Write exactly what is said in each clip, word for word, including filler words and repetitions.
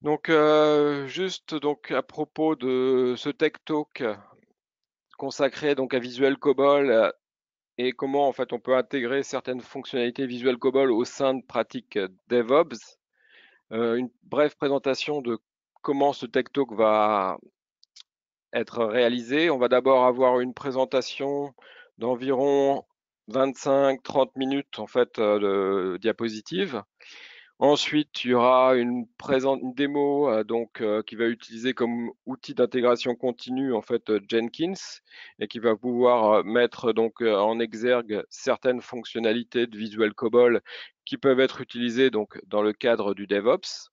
Donc, euh, juste donc à propos de ce Tech Talk consacré donc à Visual COBOL euh, et comment en fait on peut intégrer certaines fonctionnalités Visual COBOL au sein de pratiques euh, DevOps. Euh, une brève présentation de comment ce Tech Talk va être réalisé. On va d'abord avoir une présentation d'environ vingt-cinq trente minutes en fait euh, de diapositives. Ensuite, il y aura une, présente, une démo euh, donc, euh, qui va utiliser comme outil d'intégration continue en fait euh, Jenkins et qui va pouvoir euh, mettre donc euh, en exergue certaines fonctionnalités de Visual COBOL qui peuvent être utilisées donc dans le cadre du DevOps.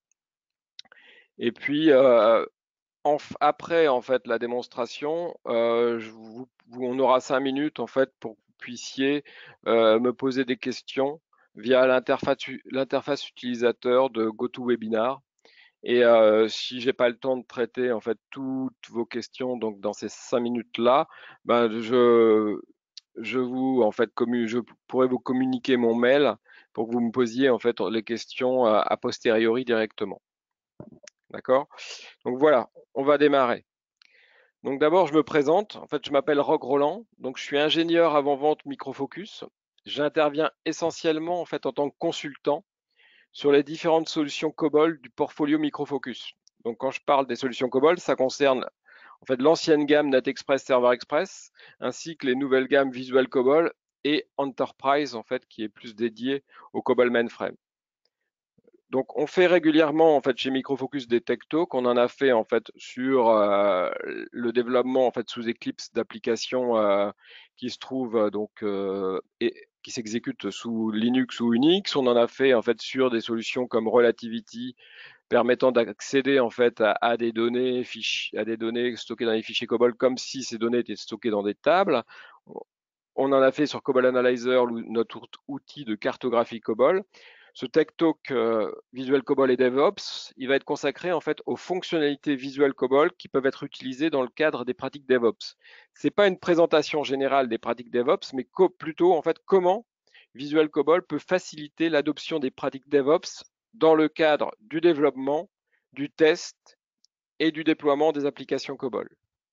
Et puis euh, en, après en fait la démonstration, euh, je vous, on aura cinq minutes en fait pour que vous puissiez euh, me poser des questions via l'interface l'interface utilisateur de GoToWebinar. Et euh, si j'ai pas le temps de traiter en fait toutes vos questions donc dans ces cinq minutes là, ben je je vous en fait commu je pourrais vous communiquer mon mail pour que vous me posiez en fait les questions a, a posteriori directement. D'accord? Donc voilà, on va démarrer. Donc d'abord, je me présente. En fait, je m'appelle Roch Roland. Donc je suis ingénieur avant-vente Microfocus. J'interviens essentiellement en fait en tant que consultant sur les différentes solutions COBOL du portfolio Microfocus. Donc quand je parle des solutions COBOL, ça concerne en fait l'ancienne gamme NetExpress Server Express ainsi que les nouvelles gammes Visual COBOL et Enterprise en fait qui est plus dédié au COBOL mainframe. Donc, on fait régulièrement en fait chez Microfocus des tech talks. On en a fait en fait sur euh, le développement en fait sous Eclipse d'applications euh, qui se trouvent euh, donc euh, et qui s'exécutent sous Linux ou Unix. On en a fait en fait sur des solutions comme Relativity permettant d'accéder en fait à, à des données fichiers, à des données stockées dans les fichiers COBOL comme si ces données étaient stockées dans des tables. On en a fait sur COBOL Analyzer, notre outil de cartographie COBOL. Ce Tech Talk euh, Visual COBOL et DevOps, il va être consacré en fait aux fonctionnalités Visual COBOL qui peuvent être utilisées dans le cadre des pratiques DevOps. C'est pas une présentation générale des pratiques DevOps, mais plutôt en fait comment Visual COBOL peut faciliter l'adoption des pratiques DevOps dans le cadre du développement, du test et du déploiement des applications COBOL.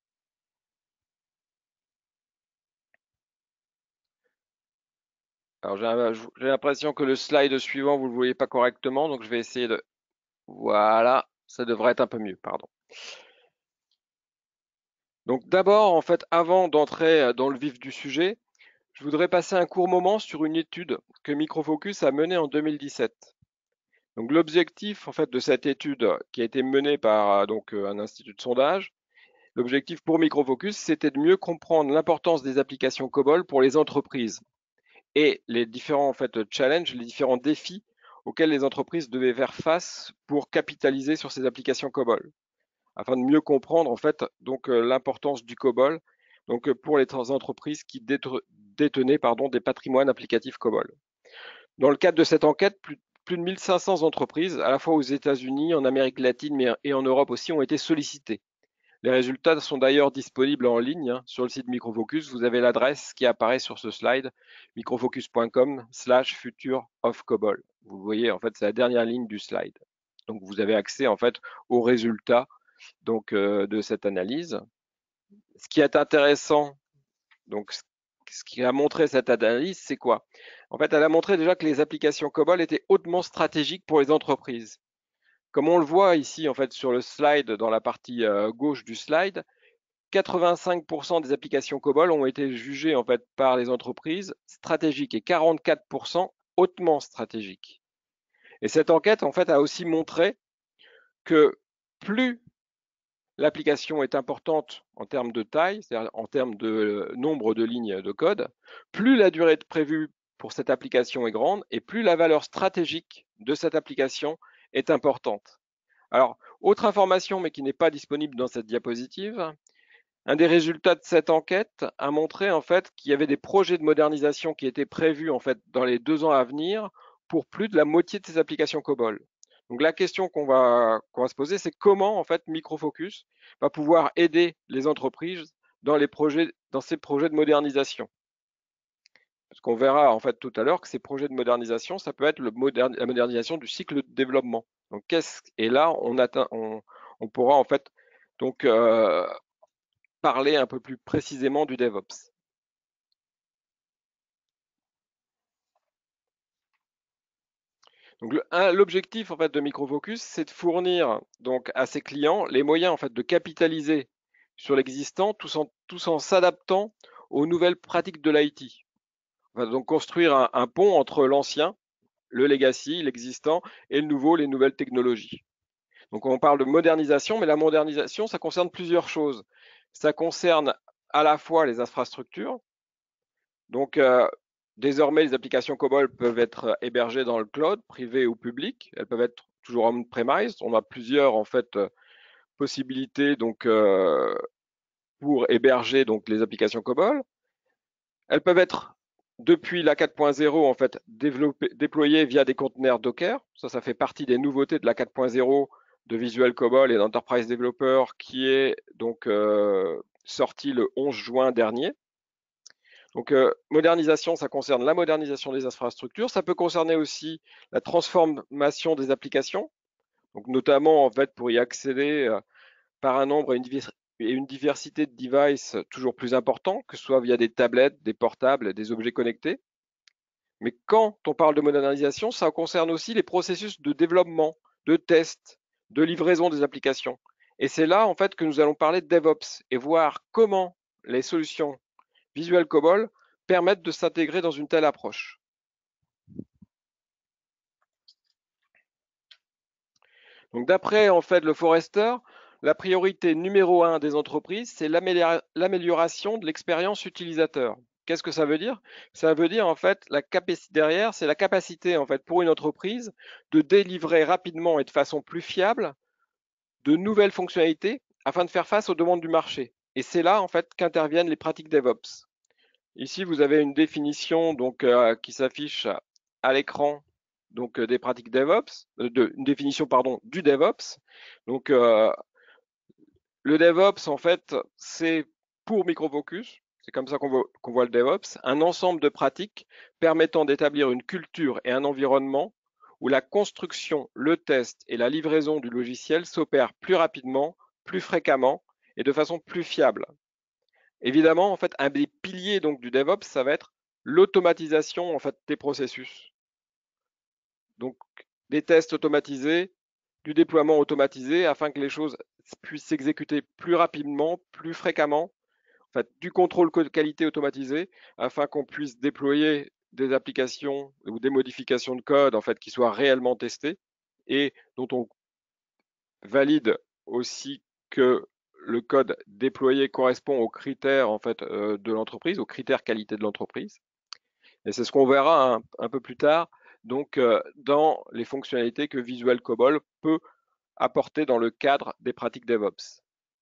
Alors j'ai l'impression que le slide suivant, vous ne le voyez pas correctement, donc je vais essayer de... Voilà, ça devrait être un peu mieux, pardon. Donc d'abord, en fait, avant d'entrer dans le vif du sujet, je voudrais passer un court moment sur une étude que Microfocus a menée en deux mille dix-sept. Donc l'objectif en fait de cette étude qui a été menée par donc un institut de sondage, l'objectif pour Microfocus, c'était de mieux comprendre l'importance des applications COBOL pour les entreprises et les différents en fait challenges, les différents défis auxquels les entreprises devaient faire face pour capitaliser sur ces applications COBOL, afin de mieux comprendre en fait donc euh, l'importance du COBOL donc euh, pour les entreprises qui détenaient pardon des patrimoines applicatifs COBOL. Dans le cadre de cette enquête, plus, plus de mille cinq cents entreprises, à la fois aux États-Unis, en Amérique latine mais, et en Europe aussi, ont été sollicitées. Les résultats sont d'ailleurs disponibles en ligne hein, sur le site Microfocus. Vous avez l'adresse qui apparaît sur ce slide, microfocus point com slash future of COBOL. Vous voyez, en fait, c'est la dernière ligne du slide. Donc, vous avez accès, en fait, aux résultats donc, euh, de cette analyse. Ce qui est intéressant, donc, ce qui a montré cette analyse, c'est quoi? En fait, elle a montré déjà que les applications COBOL étaient hautement stratégiques pour les entreprises. Comme on le voit ici, en fait, sur le slide, dans la partie euh, gauche du slide, quatre-vingt-cinq pour cent des applications COBOL ont été jugées en fait par les entreprises stratégiques et quarante-quatre pour cent hautement stratégiques. Et cette enquête en fait a aussi montré que plus l'application est importante en termes de taille, c'est-à-dire en termes de nombre de lignes de code, plus la durée prévue pour cette application est grande et plus la valeur stratégique de cette application est importante. Alors, autre information, mais qui n'est pas disponible dans cette diapositive, un des résultats de cette enquête a montré en fait qu'il y avait des projets de modernisation qui étaient prévus en fait dans les deux ans à venir pour plus de la moitié de ces applications COBOL. Donc la question qu'on va, qu'on va se poser, c'est comment en fait Microfocus va pouvoir aider les entreprises dans les projets, dans ces projets de modernisation. Parce qu'on verra en fait tout à l'heure que ces projets de modernisation, ça peut être le moderne, la modernisation du cycle de développement. Donc, qu'est-ce et là, on atteint, on, on pourra en fait donc euh, parler un peu plus précisément du DevOps. Donc, l'objectif en fait de Microfocus, c'est de fournir donc à ses clients les moyens en fait de capitaliser sur l'existant, tout en, tout en s'adaptant aux nouvelles pratiques de l'I T. On va donc construire un, un pont entre l'ancien, le legacy, l'existant, et le nouveau, les nouvelles technologies. Donc on parle de modernisation, mais la modernisation, ça concerne plusieurs choses. Ça concerne à la fois les infrastructures. Donc euh, désormais, les applications COBOL peuvent être hébergées dans le cloud, privé ou public. Elles peuvent être toujours on-premise. On a plusieurs en fait euh, possibilités donc euh, pour héberger donc les applications COBOL. Elles peuvent être depuis la quatre point zéro en fait déployées via des conteneurs Docker. Ça, ça fait partie des nouveautés de la quatre point zéro de Visual COBOL et d'Enterprise Developer qui est donc euh, sorti le onze juin dernier. Donc euh, modernisation, ça concerne la modernisation des infrastructures. Ça peut concerner aussi la transformation des applications. Donc notamment en fait pour y accéder euh, par un nombre et une, et une diversité de devices toujours plus importants, que ce soit via des tablettes, des portables, des objets connectés. Mais quand on parle de modernisation, ça concerne aussi les processus de développement, de test, de livraison des applications. Et c'est là, en fait, que nous allons parler de DevOps et voir comment les solutions Visual COBOL permettent de s'intégrer dans une telle approche. Donc, d'après, en fait, le Forrester, la priorité numéro un des entreprises, c'est l'amélioration de l'expérience utilisateur. Qu'est-ce que ça veut dire? Ça veut dire en fait la capacité derrière, c'est la capacité en fait pour une entreprise de délivrer rapidement et de façon plus fiable de nouvelles fonctionnalités afin de faire face aux demandes du marché. Et c'est là en fait qu'interviennent les pratiques DevOps. Ici, vous avez une définition donc euh, qui s'affiche à l'écran donc euh, des pratiques DevOps, euh, de, une définition pardon du DevOps. Donc euh, le DevOps, en fait, c'est pour Microfocus, c'est comme ça qu'on voit, qu'on voit le DevOps, un ensemble de pratiques permettant d'établir une culture et un environnement où la construction, le test et la livraison du logiciel s'opèrent plus rapidement, plus fréquemment et de façon plus fiable. Évidemment, en fait, un des piliers donc du DevOps, ça va être l'automatisation en fait des processus. Donc, des tests automatisés, du déploiement automatisé afin que les choses puissent s'exécuter plus rapidement, plus fréquemment, en fait, du contrôle de qualité automatisé afin qu'on puisse déployer des applications ou des modifications de code en fait qui soient réellement testées et dont on valide aussi que le code déployé correspond aux critères en fait euh, de l'entreprise, aux critères qualité de l'entreprise. Et c'est ce qu'on verra un, un, peu plus tard donc euh, dans les fonctionnalités que Visual COBOL peut apporter dans le cadre des pratiques DevOps.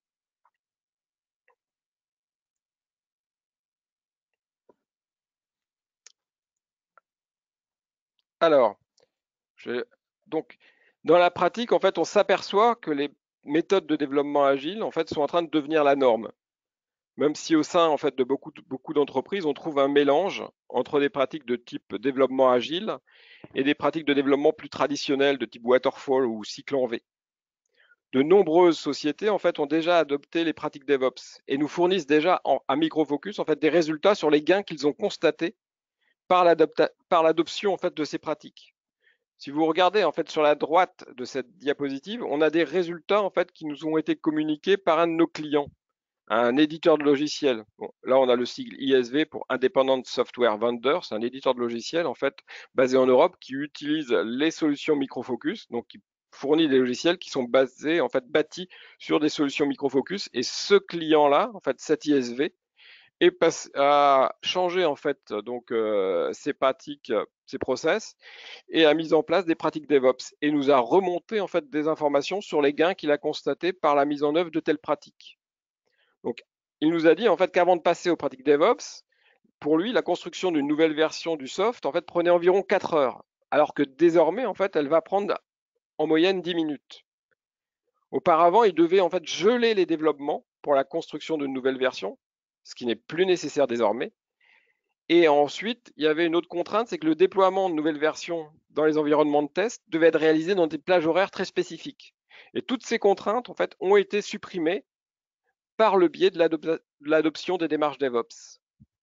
Alors, je, donc, dans la pratique, en fait, on s'aperçoit que les méthodes de développement agile, en fait, sont en train de devenir la norme. Même si au sein, en fait, de beaucoup, beaucoup d'entreprises, on trouve un mélange entre des pratiques de type développement agile et des pratiques de développement plus traditionnelles de type waterfall ou cycle en V. De nombreuses sociétés, en fait, ont déjà adopté les pratiques DevOps et nous fournissent déjà en, à Microfocus, en fait, des résultats sur les gains qu'ils ont constatés par l'adoption, en fait, de ces pratiques. Si vous regardez en fait sur la droite de cette diapositive, on a des résultats en fait qui nous ont été communiqués par un de nos clients, un éditeur de logiciels. Bon, là, on a le sigle I S V pour Independent Software Vendor. C'est un éditeur de logiciels en fait basé en Europe qui utilise les solutions Microfocus, donc qui fournit des logiciels qui sont basés en fait bâtis sur des solutions Microfocus. Et ce client-là, en fait, cet I S V, et passe, a changé en fait donc euh, ses pratiques, ses process et a mis en place des pratiques DevOps et nous a remonté en fait des informations sur les gains qu'il a constatés par la mise en œuvre de telles pratiques. Donc, il nous a dit en fait qu'avant de passer aux pratiques DevOps, pour lui, la construction d'une nouvelle version du soft en fait prenait environ quatre heures, alors que désormais en fait, elle va prendre en moyenne dix minutes. Auparavant, il devait en fait geler les développements pour la construction d'une nouvelle version, ce qui n'est plus nécessaire désormais. Et ensuite, il y avait une autre contrainte, c'est que le déploiement de nouvelles versions dans les environnements de test devait être réalisé dans des plages horaires très spécifiques. Et toutes ces contraintes, en fait, ont été supprimées par le biais de l'adoption des démarches DevOps.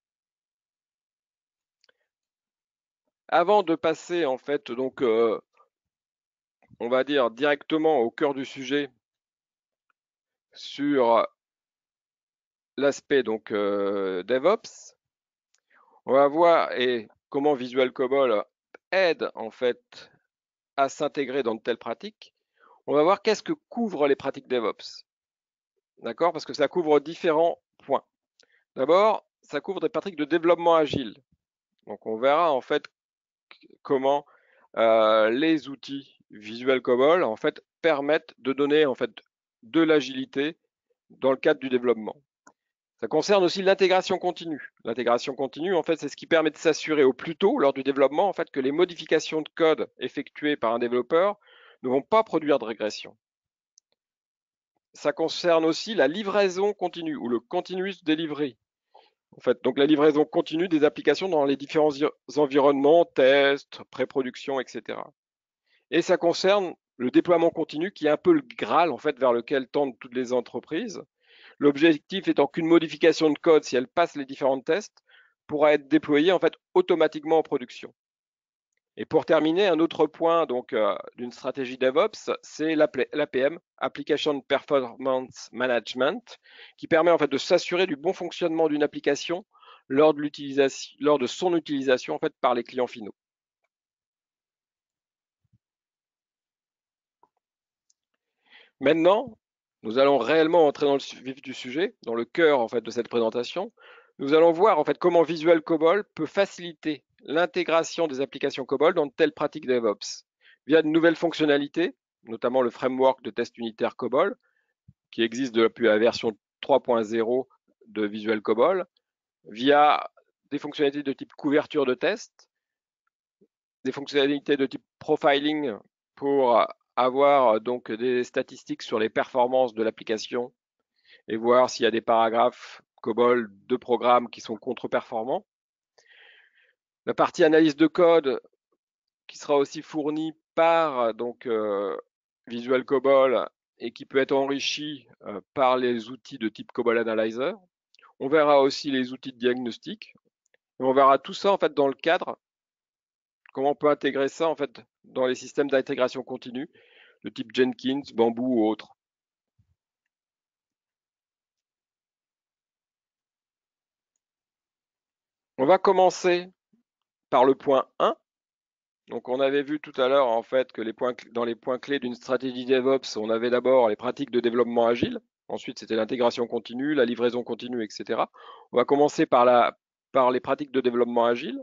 Avant de passer, en fait, donc, euh, on va dire directement au cœur du sujet sur l'aspect donc euh, DevOps, on va voir et comment Visual Cobol aide en fait à s'intégrer dans de telles pratiques. On va voir qu'est-ce que couvrent les pratiques DevOps. D'accord? Parce que ça couvre différents points. D'abord, ça couvre des pratiques de développement agile. Donc, on verra en fait comment euh, les outils Visual Cobol en fait permettent de donner en fait de l'agilité dans le cadre du développement. Ça concerne aussi l'intégration continue. L'intégration continue, en fait, c'est ce qui permet de s'assurer au plus tôt, lors du développement, en fait, que les modifications de code effectuées par un développeur ne vont pas produire de régression. Ça concerne aussi la livraison continue ou le continuous delivery. En fait, donc la livraison continue des applications dans les différents environnements, tests, pré-production, et cetera. Et ça concerne le déploiement continu qui est un peu le Graal, en fait, vers lequel tendent toutes les entreprises. L'objectif étant qu'une modification de code, si elle passe les différents tests, pourra être déployée en fait automatiquement en production. Et pour terminer, un autre point donc euh, d'une stratégie DevOps, c'est l'A P M, Application Performance Management, qui permet en fait de s'assurer du bon fonctionnement d'une application lors de l'utilisation, lors de son utilisation en fait par les clients finaux. Maintenant, nous allons réellement entrer dans le vif du sujet, dans le cœur en fait de cette présentation. Nous allons voir en fait comment Visual Cobol peut faciliter l'intégration des applications Cobol dans de telles pratiques DevOps via de nouvelles fonctionnalités, notamment le framework de test unitaire Cobol qui existe depuis la version trois point zéro de Visual Cobol, via des fonctionnalités de type couverture de test, des fonctionnalités de type profiling pour avoir donc des statistiques sur les performances de l'application et voir s'il y a des paragraphes COBOL de programmes qui sont contre-performants. La partie analyse de code qui sera aussi fournie par donc euh, Visual COBOL et qui peut être enrichie euh, par les outils de type COBOL Analyzer. On verra aussi les outils de diagnostic. Et on verra tout ça en fait dans le cadre, comment on peut intégrer ça en fait dans les systèmes d'intégration continue de type Jenkins, Bamboo ou autres. On va commencer par le point un. Donc on avait vu tout à l'heure en fait que les points, dans les points clés d'une stratégie DevOps, on avait d'abord les pratiques de développement agile. Ensuite, c'était l'intégration continue, la livraison continue, et cetera. On va commencer par, la, par les pratiques de développement agile.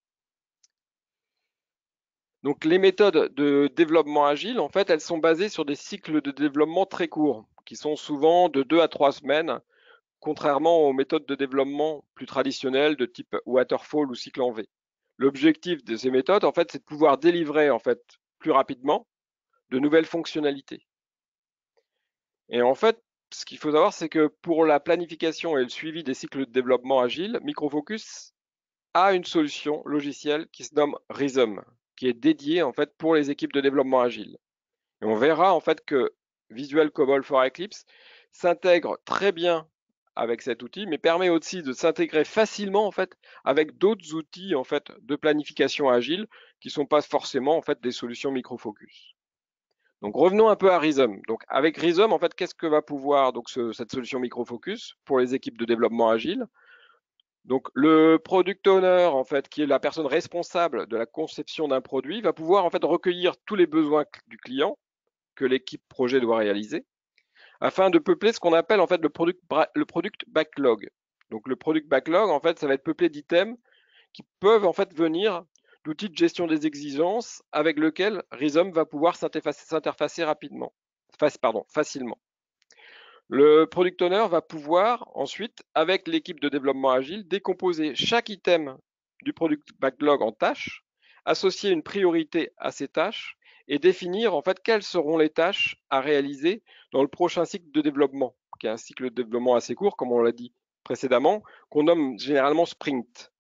Donc les méthodes de développement agile, en fait, elles sont basées sur des cycles de développement très courts, qui sont souvent de deux à trois semaines, contrairement aux méthodes de développement plus traditionnelles de type waterfall ou cycle en V. L'objectif de ces méthodes, en fait, c'est de pouvoir délivrer en fait plus rapidement de nouvelles fonctionnalités. Et en fait, ce qu'il faut savoir, c'est que pour la planification et le suivi des cycles de développement agile, Microfocus a une solution logicielle qui se nomme Rhythm, qui est dédiée en fait pour les équipes de développement agile. Et on verra en fait que Visual Cobol for Eclipse s'intègre très bien avec cet outil, mais permet aussi de s'intégrer facilement en fait avec d'autres outils en fait de planification agile qui ne sont pas forcément en fait des solutions Microfocus. Donc revenons un peu à Rhythm. Donc avec Rhythm, en fait, qu'est-ce que va pouvoir donc ce, cette solution Microfocus pour les équipes de développement agile? Donc le product owner, en fait, qui est la personne responsable de la conception d'un produit, va pouvoir en fait recueillir tous les besoins du client que l'équipe projet doit réaliser, afin de peupler ce qu'on appelle en fait le product, le product backlog. Donc le product backlog, en fait, ça va être peuplé d'items qui peuvent en fait venir d'outils de gestion des exigences avec lequel Rhythm va pouvoir s'interfacer rapidement, pardon, facilement. Le product owner va pouvoir ensuite, avec l'équipe de développement agile, décomposer chaque item du product backlog en tâches, associer une priorité à ces tâches et définir en fait quelles seront les tâches à réaliser dans le prochain cycle de développement, qui est un cycle de développement assez court, comme on l'a dit précédemment, qu'on nomme généralement sprint.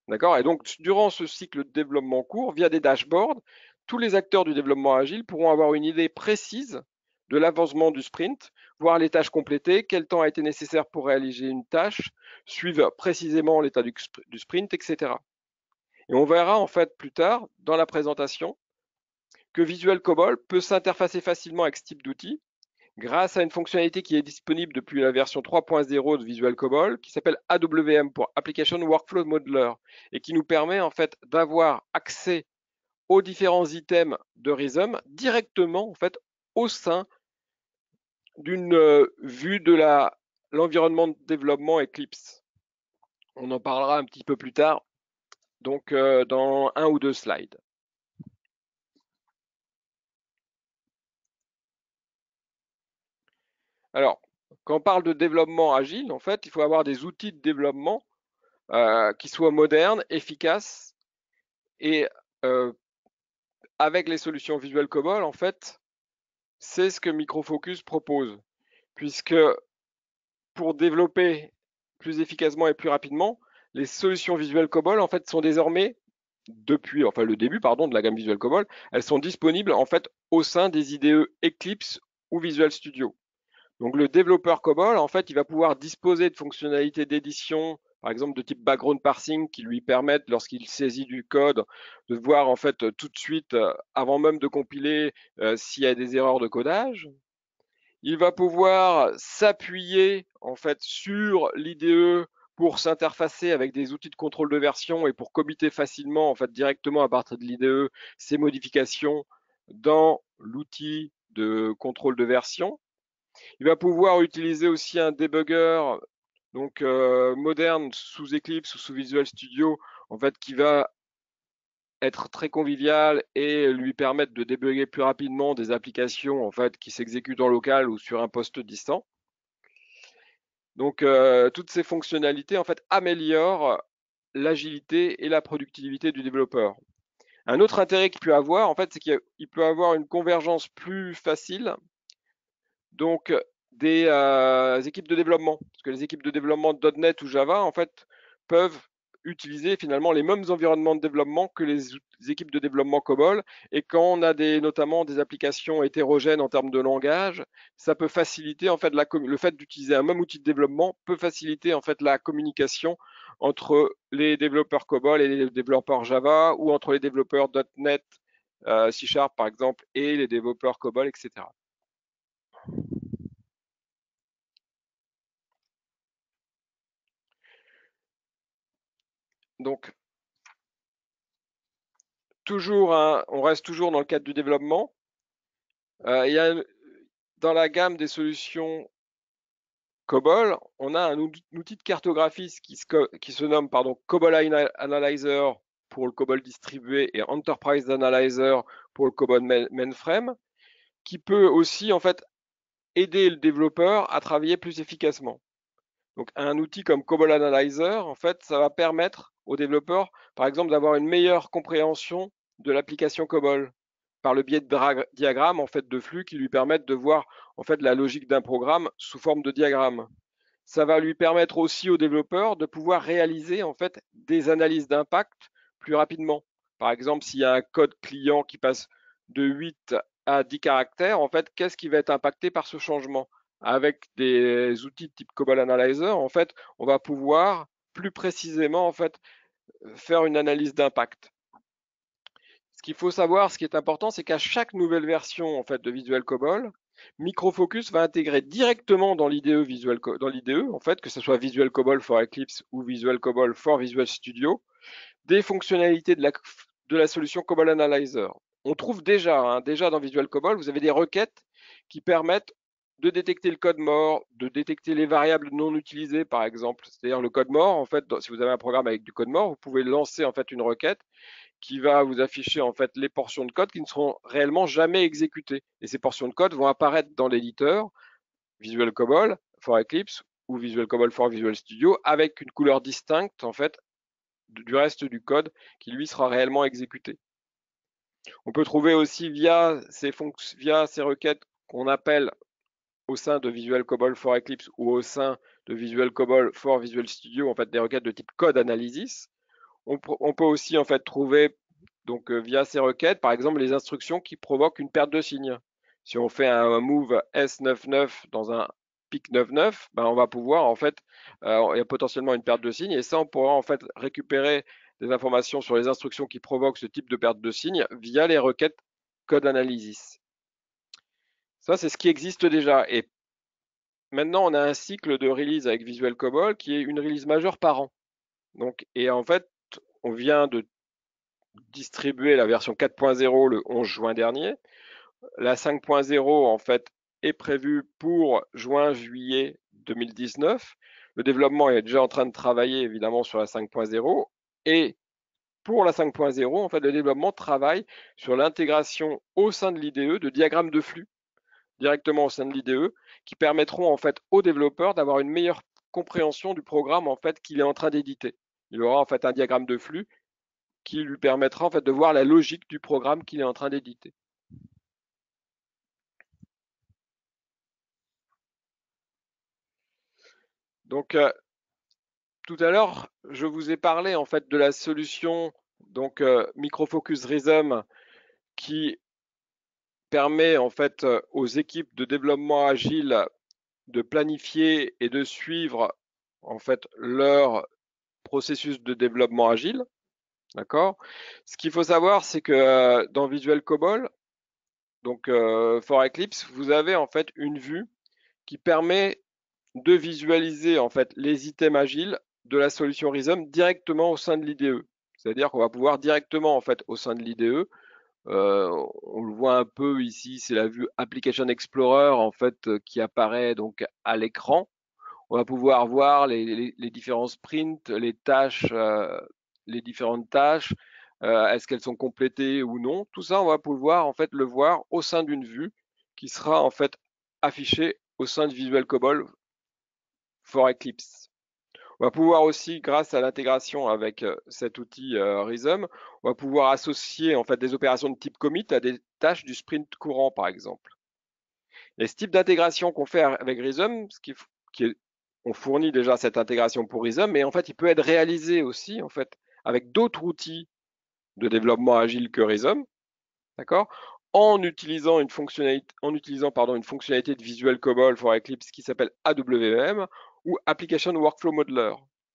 D'accord? Et donc, durant ce cycle de développement court, via des dashboards, tous les acteurs du développement agile pourront avoir une idée précise de l'avancement du sprint, voir les tâches complétées, quel temps a été nécessaire pour réaliser une tâche, suivre précisément l'état du, du sprint, et cetera. Et on verra en fait plus tard dans la présentation que Visual Cobol peut s'interfacer facilement avec ce type d'outil grâce à une fonctionnalité qui est disponible depuis la version trois point zéro de Visual Cobol qui s'appelle A W M pour Application Workflow Modeler et qui nous permet en fait d'avoir accès aux différents items de Rhythm directement en fait au sein d'une euh, vue de la l'environnement de développement Eclipse. On en parlera un petit peu plus tard, donc euh, dans un ou deux slides. Alors, quand on parle de développement agile, en fait, il faut avoir des outils de développement euh, qui soient modernes, efficaces et euh, avec les solutions Visual Cobol, en fait, c'est ce que Microfocus propose, puisque pour développer plus efficacement et plus rapidement, les solutions Visual Cobol, en fait, sont désormais depuis, enfin le début, pardon, de la gamme Visual Cobol, elles sont disponibles en fait au sein des I D E Eclipse ou Visual Studio. Donc le développeur Cobol, en fait, il va pouvoir disposer de fonctionnalités d'édition, par exemple de type background parsing, qui lui permettent, lorsqu'il saisit du code, de voir en fait tout de suite, avant même de compiler, euh, s'il y a des erreurs de codage. Il va pouvoir s'appuyer en fait sur l'I D E pour s'interfacer avec des outils de contrôle de version et pour commiter facilement en fait directement à partir de l'I D E ces modifications dans l'outil de contrôle de version. Il va pouvoir utiliser aussi un debugger donc euh, moderne sous Eclipse ou sous Visual Studio en fait qui va être très convivial et lui permettre de débugger plus rapidement des applications en fait qui s'exécutent en local ou sur un poste distant. Donc euh, toutes ces fonctionnalités en fait améliorent l'agilité et la productivité du développeur. Un autre intérêt qu'il peut avoir en fait, c'est qu'il peut avoir une convergence plus facile donc des euh, équipes de développement, parce que les équipes de développement .NET ou Java en fait peuvent utiliser finalement les mêmes environnements de développement que les, les équipes de développement COBOL. Et quand on a des, notamment des applications hétérogènes en termes de langage, ça peut faciliter en fait la, le fait d'utiliser un même outil de développement peut faciliter en fait la communication entre les développeurs COBOL et les développeurs Java ou entre les développeurs .NET, euh, C Sharp par exemple et les développeurs COBOL, et cetera. Donc, toujours, un, on reste toujours dans le cadre du développement. Euh, il y a une, dans la gamme des solutions COBOL, on a un outil de cartographie qui se, qui se nomme pardon, COBOL Analyzer pour le COBOL distribué et Enterprise Analyzer pour le COBOL mainframe, qui peut aussi en fait aider le développeur à travailler plus efficacement. Donc un outil comme COBOL Analyzer, en fait, ça va permettre au développeur, par exemple, d'avoir une meilleure compréhension de l'application COBOL par le biais de diagrammes en fait de flux qui lui permettent de voir en fait la logique d'un programme sous forme de diagramme. Ça va lui permettre aussi au développeur de pouvoir réaliser en fait des analyses d'impact plus rapidement. Par exemple, s'il y a un code client qui passe de huit à dix caractères, en fait, qu'est-ce qui va être impacté par ce changement? Avec des outils de type COBOL Analyzer, en fait, on va pouvoir plus précisément en fait faire une analyse d'impact. Ce qu'il faut savoir, ce qui est important, c'est qu'à chaque nouvelle version en fait de Visual COBOL, Microfocus va intégrer directement dans l'I D E Visual dans l'I D E en fait, que ce soit Visual COBOL for Eclipse ou Visual COBOL for Visual Studio, des fonctionnalités de la, de la solution COBOL Analyzer. On trouve déjà, hein, déjà dans Visual COBOL, vous avez des requêtes qui permettent de détecter le code mort, de détecter les variables non utilisées, par exemple. C'est-à-dire le code mort, en fait, si vous avez un programme avec du code mort, vous pouvez lancer en fait une requête qui va vous afficher en fait les portions de code qui ne seront réellement jamais exécutées. Et ces portions de code vont apparaître dans l'éditeur Visual COBOL for Eclipse ou Visual COBOL for Visual Studio avec une couleur distincte en fait du reste du code qui lui sera réellement exécuté. On peut trouver aussi via ces, via ces requêtes qu'on appelle au sein de Visual COBOL for Eclipse ou au sein de Visual COBOL for Visual Studio en fait des requêtes de type code analysis On, on peut aussi en fait trouver donc euh, via ces requêtes, par exemple, les instructions qui provoquent une perte de signe. Si on fait un move S neuf neuf dans un pic neuf neuf, ben on va pouvoir en fait, euh, il y a potentiellement une perte de signe et ça, on pourra en fait récupérer des informations sur les instructions qui provoquent ce type de perte de signe via les requêtes code analysis. Ça, c'est ce qui existe déjà. Et maintenant, on a un cycle de release avec Visual COBOL qui est une release majeure par an. Donc, et en fait, on vient de distribuer la version quatre point zéro le onze juin dernier. La cinq point zéro, en fait, est prévue pour juin-juillet deux mille dix-neuf. Le développement est déjà en train de travailler, évidemment, sur la cinq point zéro. Et pour la cinq point zéro, en fait, le développement travaille sur l'intégration au sein de l'I D E de diagrammes de flux directement au sein de l'I D E qui permettront, en fait, aux développeurs d'avoir une meilleure compréhension du programme, en fait, qu'il est en train d'éditer. Il aura, en fait, un diagramme de flux qui lui permettra, en fait, de voir la logique du programme qu'il est en train d'éditer. Donc, euh, tout à l'heure, je vous ai parlé en fait de la solution donc euh, MicroFocus Rhythm qui permet en fait euh, aux équipes de développement agile de planifier et de suivre en fait leur processus de développement agile. D'accord? Ce qu'il faut savoir, c'est que euh, dans Visual COBOL, donc euh, for Eclipse, vous avez en fait une vue qui permet de visualiser en fait les items agiles de la solution Rhythm directement au sein de l'I D E. C'est-à-dire qu'on va pouvoir directement en fait au sein de l'I D E, euh, on le voit un peu ici, c'est la vue Application Explorer en fait euh, qui apparaît donc à l'écran. On va pouvoir voir les, les, les différents sprints, les tâches, euh, les différentes tâches, euh, est-ce qu'elles sont complétées ou non. Tout ça, on va pouvoir en fait le voir au sein d'une vue qui sera en fait affichée au sein de Visual COBOL for Eclipse. On va pouvoir aussi, grâce à l'intégration avec euh, cet outil euh, Rhythm, on va pouvoir associer en fait des opérations de type commit à des tâches du sprint courant, par exemple. Et ce type d'intégration qu'on fait avec Rhythm, ce qui, qui est, on fournit déjà cette intégration pour Rhythm, mais en fait, il peut être réalisé aussi en fait avec d'autres outils de développement agile que Rhythm, d'accord, en utilisant une fonctionnalité, en utilisant pardon une fonctionnalité de Visual COBOL for Eclipse qui s'appelle A W M ou Application Workflow Modeler.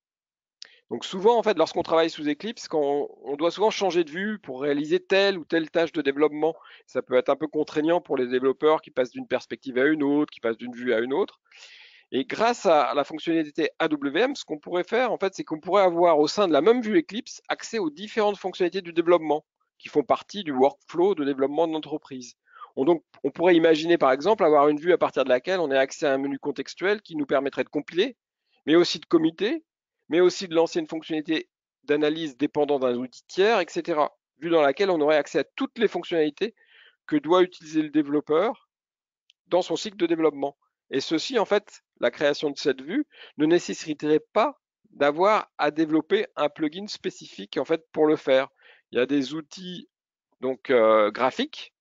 Donc souvent, en fait, lorsqu'on travaille sous Eclipse, quand on, on doit souvent changer de vue pour réaliser telle ou telle tâche de développement. Ça peut être un peu contraignant pour les développeurs qui passent d'une perspective à une autre, qui passent d'une vue à une autre. Et grâce à la fonctionnalité A W M, ce qu'on pourrait faire, en fait, c'est qu'on pourrait avoir au sein de la même vue Eclipse accès aux différentes fonctionnalités du développement qui font partie du workflow de développement de l'entreprise. On, donc, on pourrait imaginer, par exemple, avoir une vue à partir de laquelle on ait accès à un menu contextuel qui nous permettrait de compiler, mais aussi de commiter, mais aussi de lancer une fonctionnalité d'analyse dépendant d'un outil tiers, et cetera. Vue dans laquelle on aurait accès à toutes les fonctionnalités que doit utiliser le développeur dans son cycle de développement. Et ceci, en fait, la création de cette vue ne nécessiterait pas d'avoir à développer un plugin spécifique en fait pour le faire. Il y a des outils donc euh, graphiques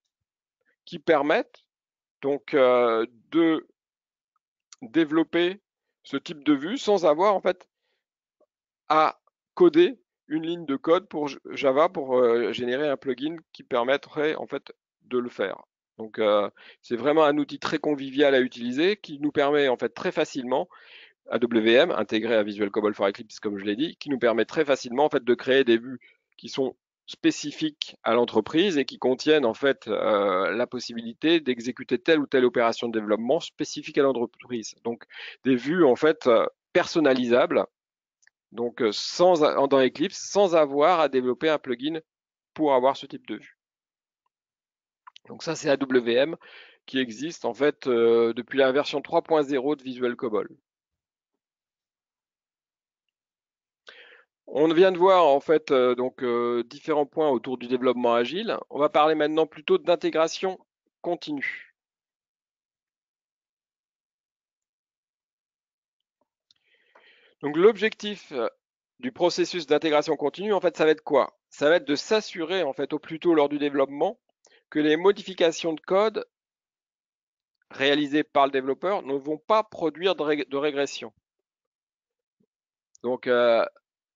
qui permettent donc euh, de développer ce type de vue sans avoir en fait à coder une ligne de code pour Java pour euh, générer un plugin qui permettrait en fait de le faire. Donc euh, c'est vraiment un outil très convivial à utiliser qui nous permet en fait très facilement A W M intégré à Visual COBOL for Eclipse comme je l'ai dit, qui nous permet très facilement en fait de créer des vues qui sont spécifiques à l'entreprise et qui contiennent en fait euh, la possibilité d'exécuter telle ou telle opération de développement spécifique à l'entreprise. Donc des vues en fait personnalisables donc sans, dans Eclipse, sans avoir à développer un plugin pour avoir ce type de vue. Donc ça, c'est A W M qui existe en fait euh, depuis la version trois point zéro de Visual COBOL. On vient de voir en fait euh, donc euh, différents points autour du développement agile. On va parler maintenant plutôt d'intégration continue. Donc l'objectif du processus d'intégration continue, en fait, ça va être quoi? Ça va être de s'assurer en fait au plus tôt lors du développement que les modifications de code réalisées par le développeur ne vont pas produire de, rég de régression. Donc, euh,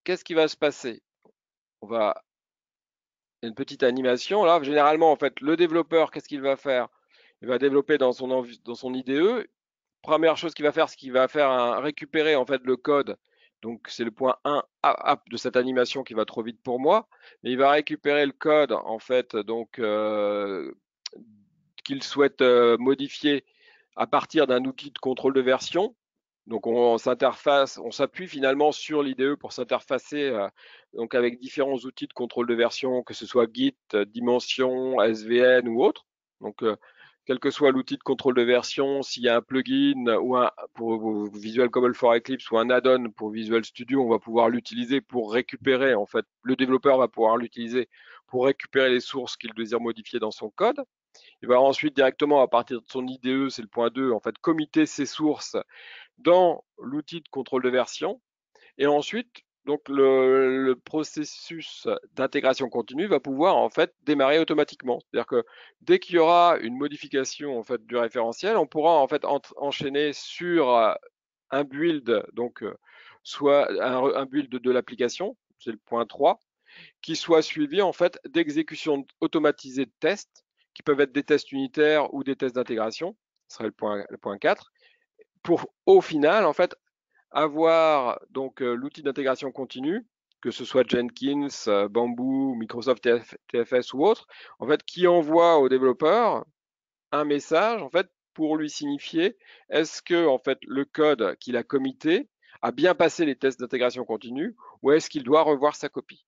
qu'est-ce qui va se passer? On va une petite animation là. Généralement, en fait, le développeur, qu'est-ce qu'il va faire? Il va développer dans son, dans son I D E. Première chose qu'il va faire, c'est qu'il va faire un, récupérer en fait le code. Donc c'est le point un de cette animation qui va trop vite pour moi. Mais il va récupérer le code en fait donc euh, qu'il souhaite euh, modifier à partir d'un outil de contrôle de version. Donc on, on s'interface, on s'appuie finalement sur l'I D E pour s'interfacer euh, donc avec différents outils de contrôle de version, que ce soit Git, Dimension, S V N ou autre. Donc euh, quel que soit l'outil de contrôle de version, s'il y a un plugin ou un pour Visual Cobol for Eclipse ou un add-on pour Visual Studio, on va pouvoir l'utiliser pour récupérer, en fait, le développeur va pouvoir l'utiliser pour récupérer les sources qu'il désire modifier dans son code. Il va ensuite directement, à partir de son I D E, c'est le point deux, en fait, committer ses sources dans l'outil de contrôle de version. Et ensuite, donc le, le processus d'intégration continue va pouvoir en fait démarrer automatiquement. C'est-à-dire que dès qu'il y aura une modification en fait du référentiel, on pourra en fait en, enchaîner sur un build, donc soit un, un build de l'application, c'est le point trois, qui soit suivi en fait d'exécution automatisée de tests, qui peuvent être des tests unitaires ou des tests d'intégration, ce serait le point, le point quatre, pour au final en fait avoir donc euh, l'outil d'intégration continue, que ce soit Jenkins, euh, Bamboo, Microsoft T F S ou autre, en fait, qui envoie au développeur un message en fait pour lui signifier est-ce que en fait le code qu'il a commité a bien passé les tests d'intégration continue ou est-ce qu'il doit revoir sa copie.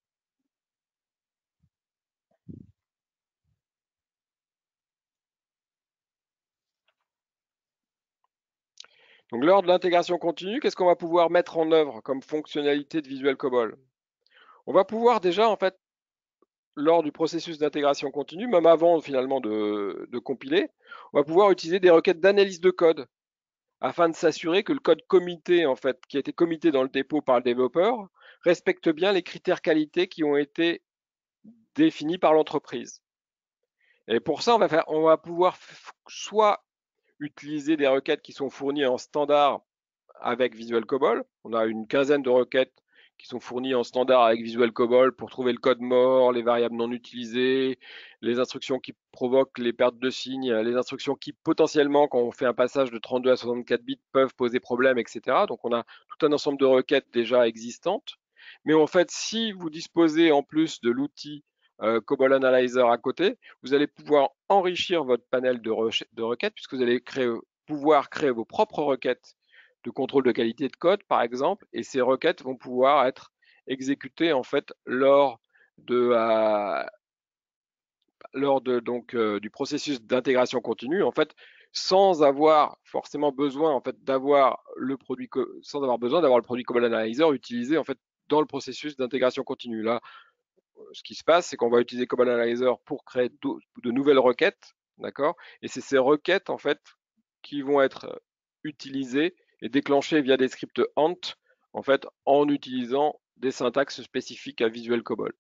Donc lors de l'intégration continue, qu'est-ce qu'on va pouvoir mettre en œuvre comme fonctionnalité de Visual Cobol? On va pouvoir déjà en fait lors du processus d'intégration continue, même avant finalement de, de, compiler, on va pouvoir utiliser des requêtes d'analyse de code afin de s'assurer que le code commité, en fait, qui a été commité dans le dépôt par le développeur, respecte bien les critères qualité qui ont été définis par l'entreprise. Et pour ça, on va, faire, on va pouvoir soit utiliser des requêtes qui sont fournies en standard avec Visual Cobol. On a une quinzaine de requêtes qui sont fournies en standard avec Visual Cobol pour trouver le code mort, les variables non utilisées, les instructions qui provoquent les pertes de signes, les instructions qui potentiellement, quand on fait un passage de trente-deux à soixante-quatre bits, peuvent poser problème, et cetera. Donc on a tout un ensemble de requêtes déjà existantes. Mais en fait, si vous disposez en plus de l'outil euh, Cobol Analyzer à côté, vous allez pouvoir enrichir votre panel de, re de requêtes puisque vous allez créer, pouvoir créer vos propres requêtes de contrôle de qualité de code, par exemple, et ces requêtes vont pouvoir être exécutées en fait lors de euh, lors de donc euh, du processus d'intégration continue, en fait, sans avoir forcément besoin en fait d'avoir le produit sans avoir besoin d'avoir le produit Cobol Analyzer utilisé en fait dans le processus d'intégration continue. Là, ce qui se passe, c'est qu'on va utiliser Cobol Analyzer pour créer de nouvelles requêtes, d'accord? Et c'est ces requêtes en fait qui vont être utilisées et déclenchées via des scripts Ant, en fait, en utilisant des syntaxes spécifiques à Visual Cobol.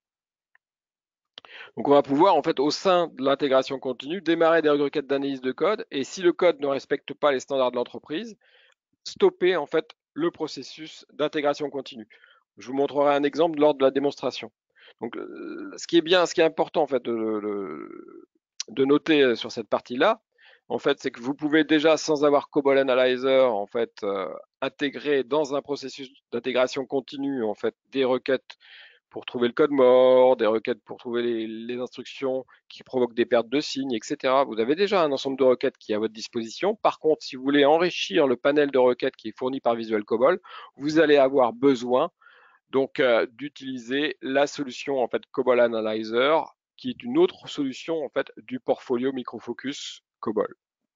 Donc on va pouvoir en fait au sein de l'intégration continue démarrer des requêtes d'analyse de code et si le code ne respecte pas les standards de l'entreprise, stopper en fait le processus d'intégration continue. Je vous montrerai un exemple lors de la démonstration. Donc ce qui est bien, ce qui est important en fait de, de noter sur cette partie-là, en fait, c'est que vous pouvez déjà sans avoir Cobol Analyzer en fait euh, intégrer dans un processus d'intégration continue en fait des requêtes pour trouver le code mort, des requêtes pour trouver les, les, instructions qui provoquent des pertes de signes, et cetera. Vous avez déjà un ensemble de requêtes qui est à votre disposition. Par contre, si vous voulez enrichir le panel de requêtes qui est fourni par Visual Cobol, vous allez avoir besoin donc euh, d'utiliser la solution en fait Cobol Analyzer, qui est une autre solution en fait du portfolio Microfocus Cobol.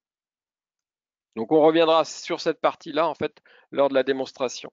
Donc on reviendra sur cette partie-là en fait lors de la démonstration.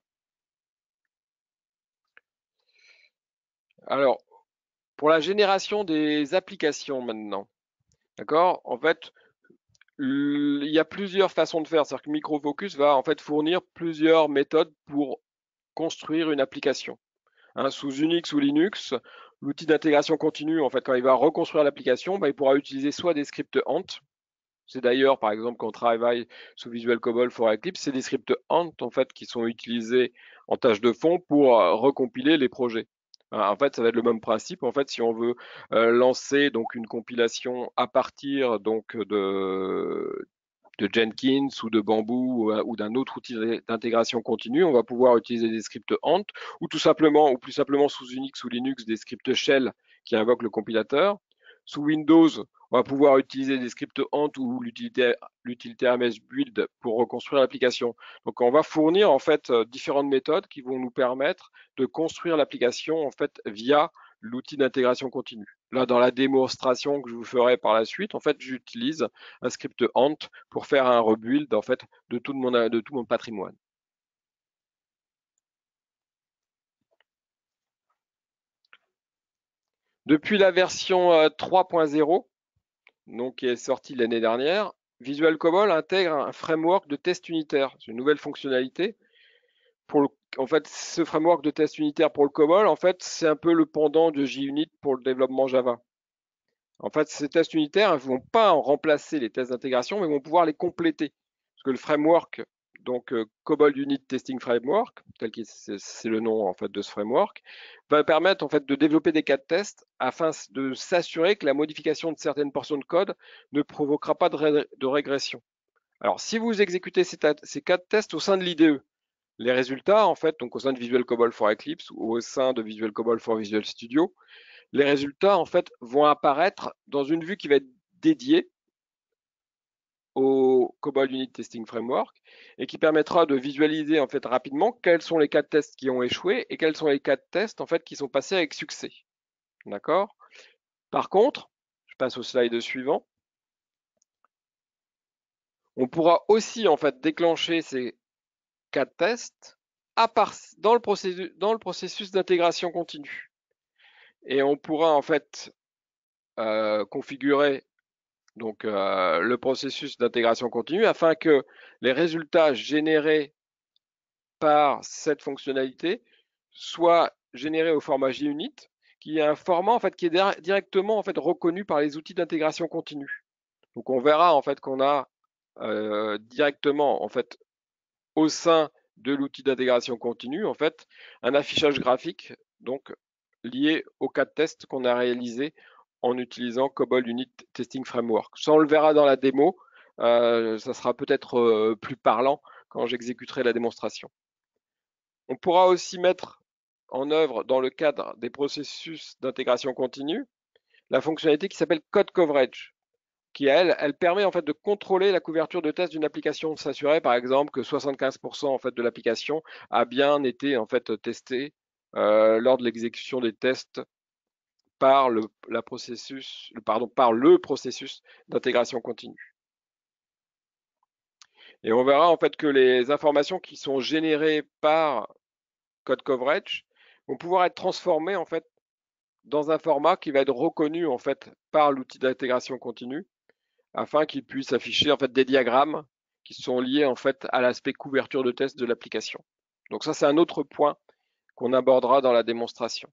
Alors, pour la génération des applications maintenant, d'accord? En fait, il y a plusieurs façons de faire. C'est-à-dire que Microfocus va en fait fournir plusieurs méthodes pour construire une application. Hein, sous Unix ou Linux, l'outil d'intégration continue, en fait, quand il va reconstruire l'application, bah, il pourra utiliser soit des scripts Ant, C'est d'ailleurs, par exemple, quand on travaille sous Visual Cobol for Eclipse, c'est des scripts Ant en fait qui sont utilisés en tâche de fond pour euh, recompiler les projets. En fait, ça va être le même principe. En fait, si on veut euh, lancer donc une compilation à partir donc de de Jenkins ou de Bamboo ou, ou d'un autre outil d'intégration continue, on va pouvoir utiliser des scripts Ant ou tout simplement, ou plus simplement sous Unix ou Linux, des scripts shell qui invoquent le compilateur. Sous Windows, on va pouvoir utiliser des scripts Ant ou l'utilité M S Build pour reconstruire l'application. Donc, on va fournir en fait différentes méthodes qui vont nous permettre de construire l'application en fait via l'outil d'intégration continue. Là, dans la démonstration que je vous ferai par la suite, en fait, j'utilise un script Ant pour faire un rebuild en fait de tout mon, de tout mon patrimoine. Depuis la version trois point zéro, donc qui est sortie l'année dernière, Visual Cobol intègre un framework de test unitaire. C'est une nouvelle fonctionnalité. Pour le, en fait, ce framework de test unitaire pour le Cobol, en fait, c'est un peu le pendant de JUnit pour le développement Java. En fait, ces tests unitaires ne vont pas en remplacer les tests d'intégration, mais vont pouvoir les compléter. Parce que le framework, donc euh, Cobol Unit Testing Framework, tel que c'est le nom en fait de ce framework, va permettre en fait de développer des cas de test afin de s'assurer que la modification de certaines portions de code ne provoquera pas de, ré de régression. Alors, si vous exécutez ces, ces cas de test au sein de l'I D E, les résultats, en fait, donc au sein de Visual Cobol for Eclipse ou au sein de Visual Cobol for Visual Studio, les résultats en fait vont apparaître dans une vue qui va être dédiée au Cobol Unit Testing Framework et qui permettra de visualiser en fait rapidement quels sont les cas de test qui ont échoué et quels sont les cas de test en fait qui sont passés avec succès. D'accord? Par contre, je passe au slide suivant. On pourra aussi en fait déclencher ces cas de test à part, dans le processus, dans le processus d'intégration continue. Et on pourra en fait euh, configurer donc euh, le processus d'intégration continue afin que les résultats générés par cette fonctionnalité soient générés au format JUnit, qui est un format en fait qui est directement en fait reconnu par les outils d'intégration continue. Donc on verra en fait qu'on a euh, directement en fait au sein de l'outil d'intégration continue en fait un affichage graphique donc lié au cas de test qu'on a réalisé en utilisant Cobol Unit Testing Framework. Ça, on le verra dans la démo. Euh, ça sera peut-être euh, plus parlant quand j'exécuterai la démonstration. On pourra aussi mettre en œuvre, dans le cadre des processus d'intégration continue, la fonctionnalité qui s'appelle Code Coverage, qui, elle, elle permet en fait de contrôler la couverture de test d'une application, de s'assurer, par exemple, que soixante-quinze pour cent en fait de l'application a bien été en fait testée euh, lors de l'exécution des tests par le, la processus, pardon, par le processus d'intégration continue. Et on verra en fait que les informations qui sont générées par Code Coverage vont pouvoir être transformées en fait dans un format qui va être reconnu en fait par l'outil d'intégration continue afin qu'il puisse afficher en fait des diagrammes qui sont liés en fait à l'aspect couverture de test de l'application. Donc ça, c'est un autre point qu'on abordera dans la démonstration.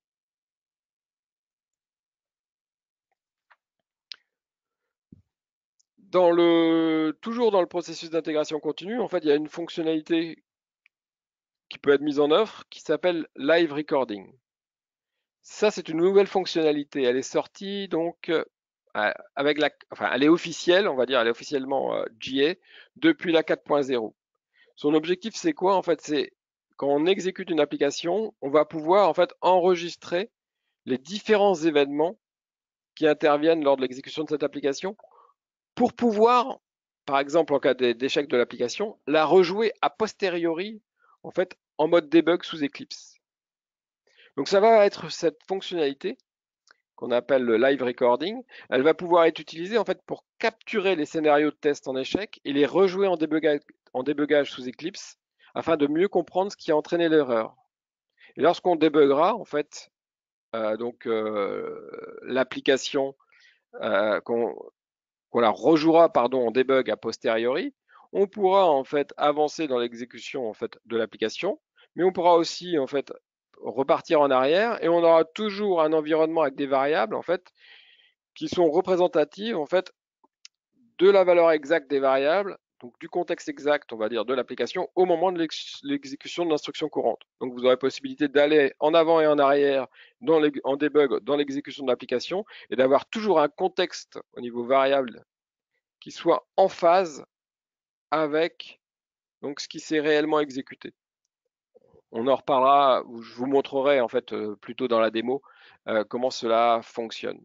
Dans le, toujours dans le processus d'intégration continue, en fait, il y a une fonctionnalité qui peut être mise en œuvre qui s'appelle Live Recording. Ça, c'est une nouvelle fonctionnalité. Elle est sortie donc euh, avec la, enfin, elle est officielle, on va dire, elle est officiellement euh, J A depuis la quatre point zéro. Son objectif, c'est quoi? En fait, c'est quand on exécute une application, on va pouvoir en fait enregistrer les différents événements qui interviennent lors de l'exécution de cette application pour pouvoir, par exemple en cas d'échec de l'application, la rejouer a posteriori en fait en mode debug sous Eclipse. Donc ça va être cette fonctionnalité qu'on appelle le live recording. Elle va pouvoir être utilisée en fait pour capturer les scénarios de test en échec et les rejouer en débugage, en débugage sous Eclipse afin de mieux comprendre ce qui a entraîné l'erreur. Et lorsqu'on débuggera en fait euh, donc euh, l'application euh, qu'on qu'on la rejouera pardon en debug a posteriori, on pourra en fait avancer dans l'exécution en fait de l'application, mais on pourra aussi en fait repartir en arrière et on aura toujours un environnement avec des variables en fait qui sont représentatives en fait de la valeur exacte des variables, donc du contexte exact, on va dire, de l'application au moment de l'exécution de l'instruction courante. Donc vous aurez possibilité d'aller en avant et en arrière dans les, en debug dans l'exécution de l'application et d'avoir toujours un contexte au niveau variable qui soit en phase avec donc, ce qui s'est réellement exécuté. On en reparlera, je vous montrerai en fait euh, plutôt dans la démo euh, comment cela fonctionne.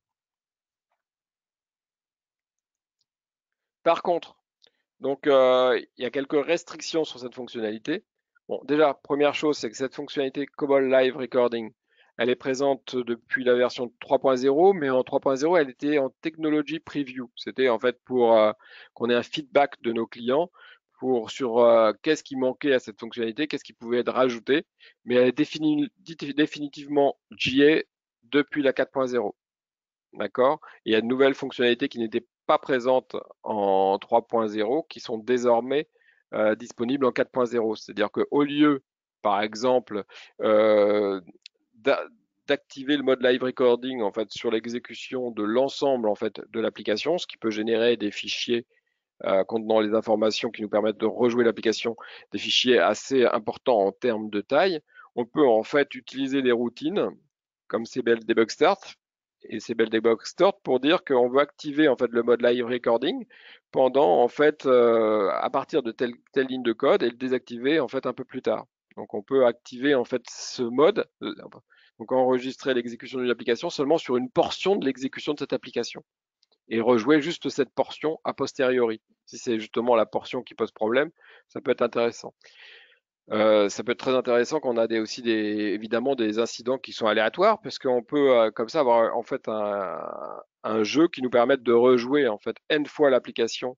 Par contre, donc euh, il y a quelques restrictions sur cette fonctionnalité. Bon, déjà, première chose, c'est que cette fonctionnalité COBOL Live Recording, elle est présente depuis la version trois point zéro, mais en trois point zéro, elle était en technology preview. C'était en fait pour euh, qu'on ait un feedback de nos clients pour sur euh, qu'est-ce qui manquait à cette fonctionnalité, qu'est-ce qui pouvait être rajouté, mais elle est défini, définitivement G A depuis la quatre point zéro. D'accord? Il y a de nouvelles fonctionnalités qui n'étaient pas présentes en trois point zéro qui sont désormais euh, disponibles en quatre point zéro. C'est-à-dire qu'au lieu, par exemple, euh, d'activer le mode live recording en fait sur l'exécution de l'ensemble en fait de l'application, ce qui peut générer des fichiers euh, contenant les informations qui nous permettent de rejouer l'application, des fichiers assez importants en termes de taille, on peut en fait utiliser des routines comme Cbl Debug Start et Cbl Debug Start pour dire qu'on veut activer en fait le mode live recording pendant en fait euh, à partir de telle, telle ligne de code et le désactiver en fait un peu plus tard. Donc on peut activer en fait ce mode, donc enregistrer l'exécution d'une application seulement sur une portion de l'exécution de cette application et rejouer juste cette portion a posteriori. Si c'est justement la portion qui pose problème, ça peut être intéressant. Euh, ça peut être très intéressant qu'on a des, aussi des, évidemment des incidents qui sont aléatoires, parce qu'on peut euh, comme ça avoir en fait un, un jeu qui nous permette de rejouer en fait n fois l'application,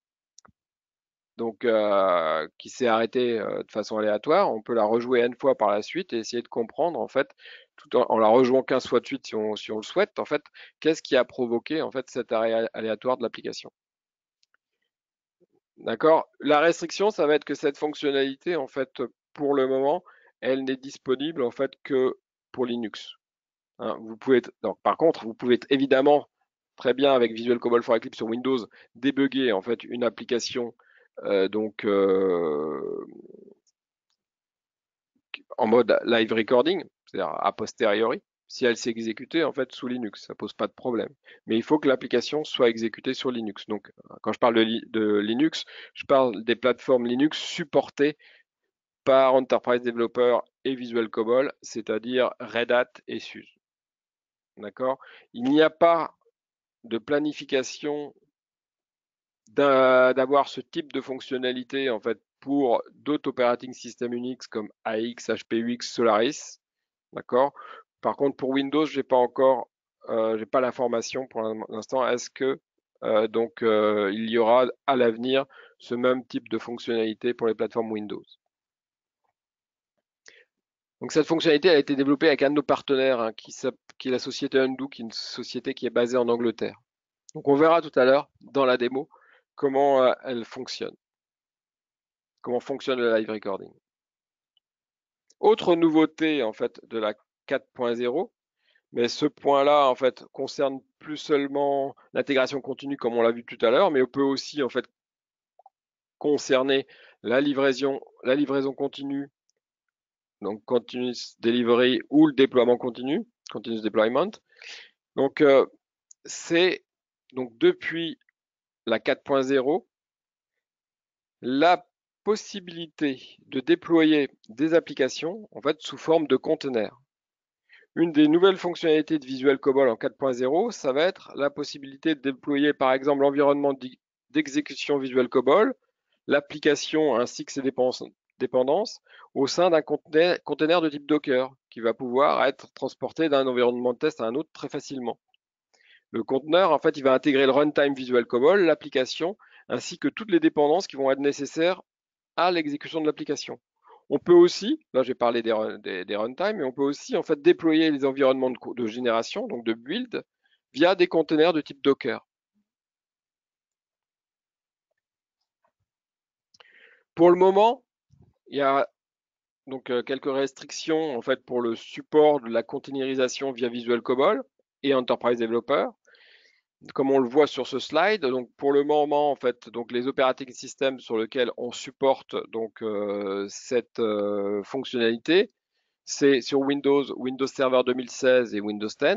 donc euh, qui s'est arrêtée euh, de façon aléatoire. On peut la rejouer n fois par la suite et essayer de comprendre en fait, tout en, en la rejouant quinze fois de suite si on, si on le souhaite, en fait, qu'est-ce qui a provoqué en fait cet arrêt aléatoire de l'application. D'accord? La restriction, ça va être que cette fonctionnalité, en fait, pour le moment, elle n'est disponible en fait que pour Linux. Hein, vous pouvez être- donc, par contre, vous pouvez être évidemment très bien avec Visual COBOL for Eclipse sur Windows débugger en fait une application euh, donc euh, en mode live recording, c'est-à-dire a posteriori, si elle s'est exécutée en fait sous Linux, ça pose pas de problème. Mais il faut que l'application soit exécutée sur Linux. Donc, quand je parle de, li de Linux, je parle des plateformes Linux supportées par Enterprise Developer et Visual COBOL, c'est-à-dire Red Hat et SUSE. D'accord? Il n'y a pas de planification d'avoir ce type de fonctionnalité en fait pour d'autres operating systems Unix comme A X, H P U X, Solaris. D'accord? Par contre, pour Windows, j'ai pas encore, euh, j'ai pas l'information pour l'instant. Est-ce que euh, donc euh, il y aura à l'avenir ce même type de fonctionnalité pour les plateformes Windows? Donc cette fonctionnalité a été développée avec un de nos partenaires hein, qui, qui est la société Undo, qui est une société qui est basée en Angleterre. Donc on verra tout à l'heure dans la démo comment euh, elle fonctionne, comment fonctionne le live recording. Autre nouveauté en fait de la quatre point zéro, mais ce point-là en fait concerne plus seulement l'intégration continue comme on l'a vu tout à l'heure, mais on peut aussi en fait concerner la livraison, la livraison continue, donc continuous delivery ou le déploiement continu, continuous deployment. Donc euh, c'est donc depuis la quatre point zéro la possibilité de déployer des applications en fait sous forme de conteneurs. Une des nouvelles fonctionnalités de Visual COBOL en quatre point zéro, ça va être la possibilité de déployer par exemple l'environnement d'exécution Visual COBOL, l'application ainsi que ses dépendances au sein d'un conteneur de type Docker qui va pouvoir être transporté d'un environnement de test à un autre très facilement. Le conteneur, en fait, il va intégrer le runtime Visual COBOL, l'application, ainsi que toutes les dépendances qui vont être nécessaires à l'exécution de l'application. On peut aussi, là j'ai parlé des, des, des runtime, mais on peut aussi en fait déployer les environnements de, de génération, donc de build, via des conteneurs de type Docker. Pour le moment, il y a donc euh, quelques restrictions en fait pour le support de la containerisation via Visual COBOL et Enterprise Developer. comme on le voit sur ce slide. Donc pour le moment, en fait, donc les operating systems sur lesquels on supporte donc euh, cette euh, fonctionnalité, c'est sur Windows, Windows Server deux mille seize et Windows dix.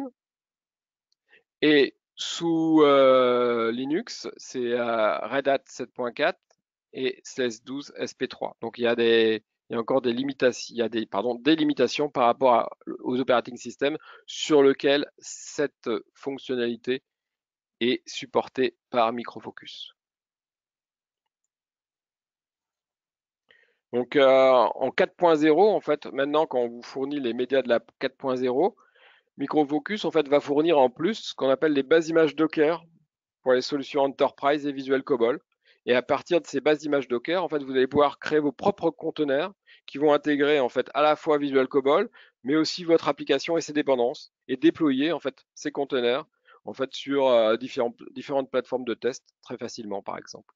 Et sous euh, Linux, c'est euh, Red Hat sept point quatre et seize douze S P trois. Donc il y a des, il y a encore des limitations, il y a des, pardon, des limitations par rapport à- aux operating systems sur lesquels cette fonctionnalité est supportée par Microfocus. Donc euh, en quatre point zéro, en fait, maintenant quand on vous fournit les médias de la quatre point zéro, Microfocus en fait va fournir en plus ce qu'on appelle les bases images Docker pour les solutions Enterprise et Visual COBOL. Et à partir de ces bases d'images Docker, en fait, vous allez pouvoir créer vos propres conteneurs qui vont intégrer en fait à la fois Visual COBOL, mais aussi votre application et ses dépendances, et déployer en fait ces conteneurs en fait sur euh, différentes, différentes plateformes de test très facilement, par exemple.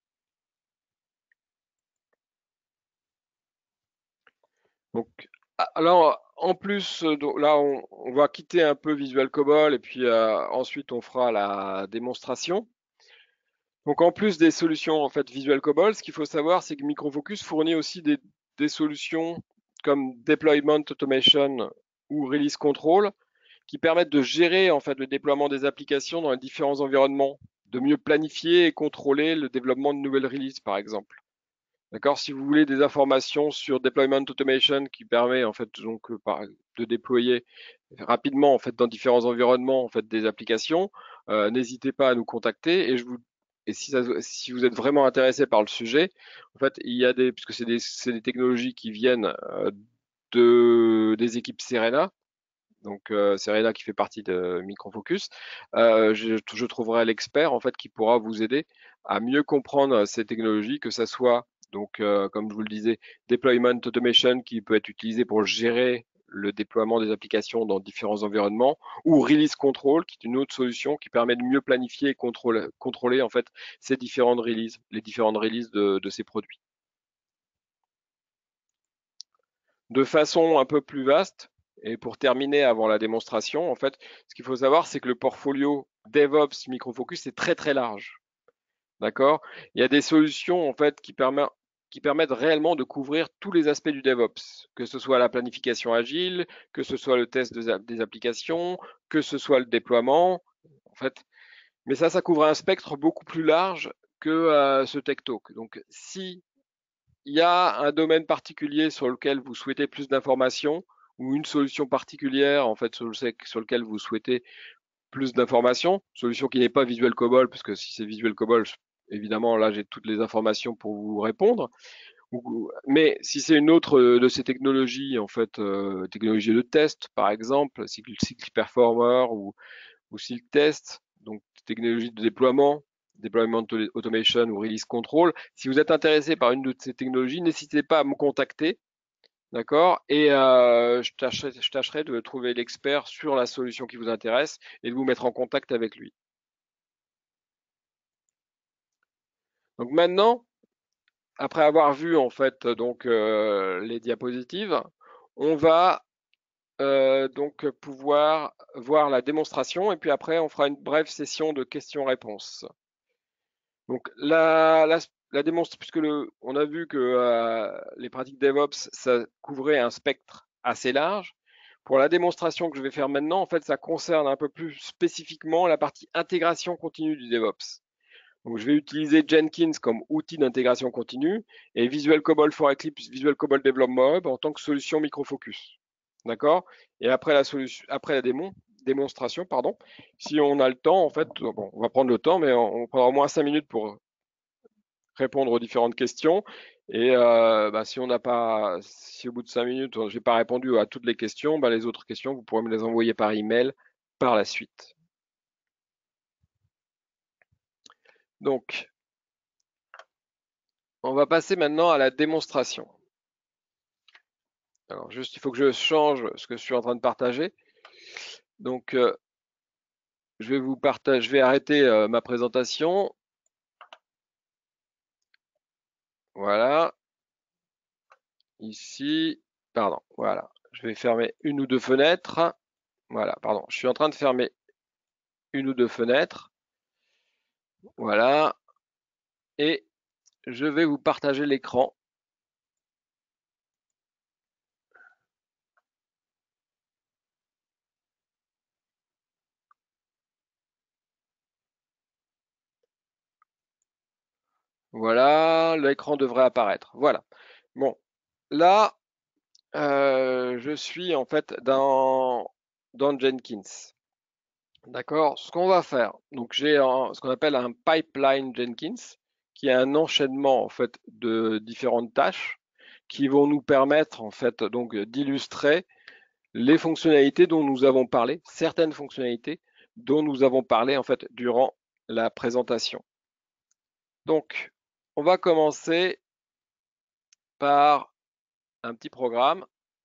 Donc, alors, en plus, euh, donc, là, on, on va quitter un peu Visual COBOL et puis euh, ensuite on fera la démonstration. Donc en plus des solutions en fait Visual COBOL, ce qu'il faut savoir, c'est que Microfocus fournit aussi des, des solutions comme Deployment Automation ou Release Control qui permettent de gérer en fait le déploiement des applications dans les différents environnements, de mieux planifier et contrôler le développement de nouvelles releases par exemple. D'accord, si vous voulez des informations sur Deployment Automation qui permet en fait donc euh, par- de déployer rapidement en fait dans différents environnements en fait des applications, euh, n'hésitez pas à nous contacter et je vous et si, ça- si vous êtes vraiment intéressé par le sujet, en fait il y a des puisque c'est des, c'est des technologies qui viennent euh, de des équipes Serena. Donc euh, Serena qui fait partie de Microfocus, euh, je, je trouverai l'expert en fait qui pourra vous aider à mieux comprendre ces technologies, que ça soit donc euh, comme je vous le disais, deployment automation qui peut être utilisé pour gérer le déploiement des applications dans différents environnements, ou release control qui est une autre solution qui permet de mieux planifier et contrôler, contrôler en fait ces différentes releases, les différentes releases de, de ces produits. De façon un peu plus vaste, et pour terminer avant la démonstration, en fait, ce qu'il faut savoir, c'est que le portfolio DevOps Microfocus est très très large. D'accord? Il y a des solutions en fait qui permettent qui permettent réellement de couvrir tous les aspects du DevOps, que ce soit la planification agile, que ce soit le test des applications, que ce soit le déploiement, en fait. Mais ça, ça couvre un spectre beaucoup plus large que euh, ce Tech Talk. Donc, si il y a un domaine particulier sur lequel vous souhaitez plus d'informations ou une solution particulière en fait sur, le, sur lequel vous souhaitez plus d'informations, solution qui n'est pas Visual COBOL, parce que si c'est Visual COBOL, évidemment là j'ai toutes les informations pour vous répondre. Mais si c'est une autre de ces technologies, en fait, euh, technologie de test par exemple, cycle, cycle performer ou, ou Silk Test, donc technologie de déploiement, deployment automation ou release control. Si vous êtes intéressé par une de ces technologies, n'hésitez pas à me contacter, d'accord? Et euh, je, tâcherai, je tâcherai de trouver l'expert sur la solution qui vous intéresse et de vous mettre en contact avec lui. Donc maintenant, après avoir vu en fait donc euh, les diapositives, on va euh, donc pouvoir voir la démonstration et puis après on fera une brève session de questions-réponses. Donc la, la, la démonstration, puisque le, on a vu que euh, les pratiques DevOps, ça couvrait un spectre assez large. Pour la démonstration que je vais faire maintenant, en fait, ça concerne un peu plus spécifiquement la partie intégration continue du DevOps. Donc, je vais utiliser Jenkins comme outil d'intégration continue et Visual COBOL for Eclipse, Visual COBOL Development Hub en tant que solution microfocus. D'accord? Et après la, solution, après la démon, démonstration, pardon, si on a le temps, en fait, bon, on va prendre le temps, mais on, on prendra au moins cinq minutes pour répondre aux différentes questions. Et euh, bah, si on n'a pas, si au bout de cinq minutes, je n'ai pas répondu à toutes les questions, bah, les autres questions, vous pourrez me les envoyer par email par la suite. Donc, on va passer maintenant à la démonstration. Alors, juste, il faut que je change ce que je suis en train de partager. Donc, euh, je vais vous partager, je vais arrêter euh, ma présentation. Voilà. Ici, pardon, voilà. Je vais fermer une ou deux fenêtres. Voilà, pardon. Je suis en train de fermer une ou deux fenêtres. Voilà. Et je vais vous partager l'écran. Voilà, l'écran devrait apparaître. Voilà. Bon, là, euh, je suis en fait dans, dans Jenkins. D'accord? Ce qu'on va faire, donc j'ai un- ce qu'on appelle un pipeline Jenkins, qui est un enchaînement en fait de différentes tâches qui vont nous permettre en fait donc d'illustrer les fonctionnalités dont nous avons parlé, certaines fonctionnalités dont nous avons parlé en fait durant la présentation. Donc, on va commencer par un petit programme,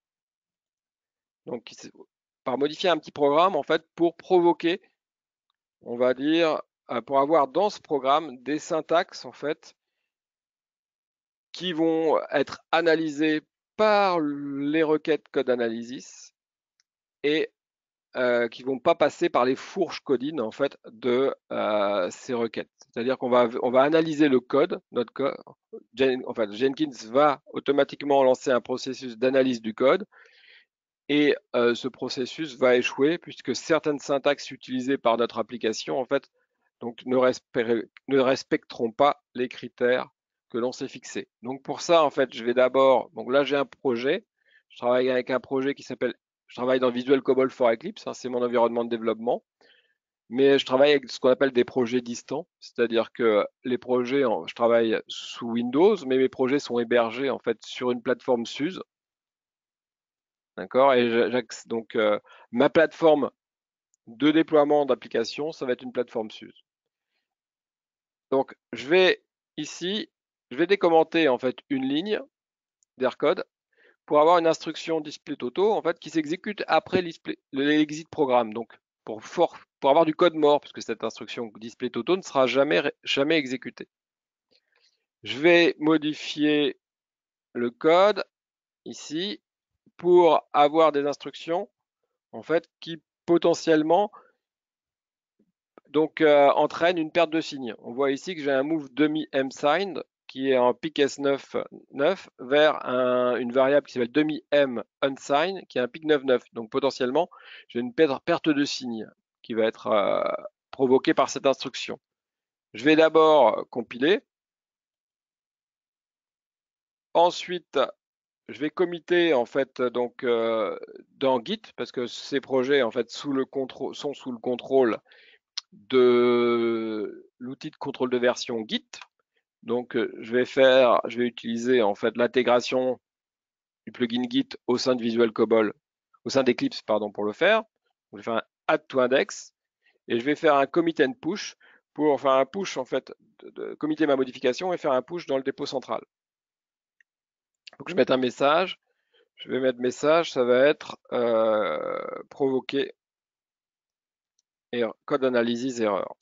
donc par modifier un petit programme en fait pour provoquer, on va dire, euh, pour avoir dans ce programme des syntaxes en fait qui vont être analysées par les requêtes code analysis et euh, qui vont pas passer par les fourches codines en fait de euh, ces requêtes. C'est-à-dire qu'on va on va analyser le code, notre code, Jen, enfin, Jenkins va automatiquement lancer un processus d'analyse du code et euh, ce processus va échouer puisque certaines syntaxes utilisées par notre application en fait donc ne, ne respecteront pas les critères que l'on s'est fixés. Donc pour ça en fait je vais d'abord, donc là j'ai un projet, je travaille avec un projet qui s'appelle, je travaille dans Visual COBOL for Eclipse, hein, c'est mon environnement de développement, mais je travaille avec ce qu'on appelle des projets distants, c'est-à-dire que les projets, je travaille sous Windows, mais mes projets sont hébergés en fait sur une plateforme SUSE. D'accord. Et donc, euh, ma plateforme de déploiement d'applications, ça va être une plateforme SUSE. Donc, je vais ici, je vais décommenter en fait une ligne d'Aircode pour avoir une instruction display toto en fait qui s'exécute après l'exit programme. Donc, pour, for, pour avoir du code mort, puisque cette instruction display toto ne sera jamais, jamais exécutée. Je vais modifier le code ici pour avoir des instructions en fait qui potentiellement donc euh, entraîne une perte de signe. On voit ici que j'ai un move demi-m-signed qui est en pic S neuf neuf vers un, une variable qui s'appelle demi-m unsigned qui est un pic neuf neuf. Donc potentiellement, j'ai une perte de signe qui va être euh, provoquée par cette instruction. Je vais d'abord compiler. Ensuite, je vais committer en fait donc euh, dans Git parce que ces projets en fait sous le contrôle sont sous le contrôle de l'outil de contrôle de version Git. Donc je vais faire, je vais utiliser en fait l'intégration du plugin Git au sein de Visual COBOL, au sein d'Eclipse pardon pour le faire. Donc, je vais faire un add to index et je vais faire un commit and push pour faire un push en fait, de, de committer ma modification et faire un push dans le dépôt central. Il faut que je mette un message. Je vais mettre message, ça va être euh, provoquer erreur, code analysis erreur.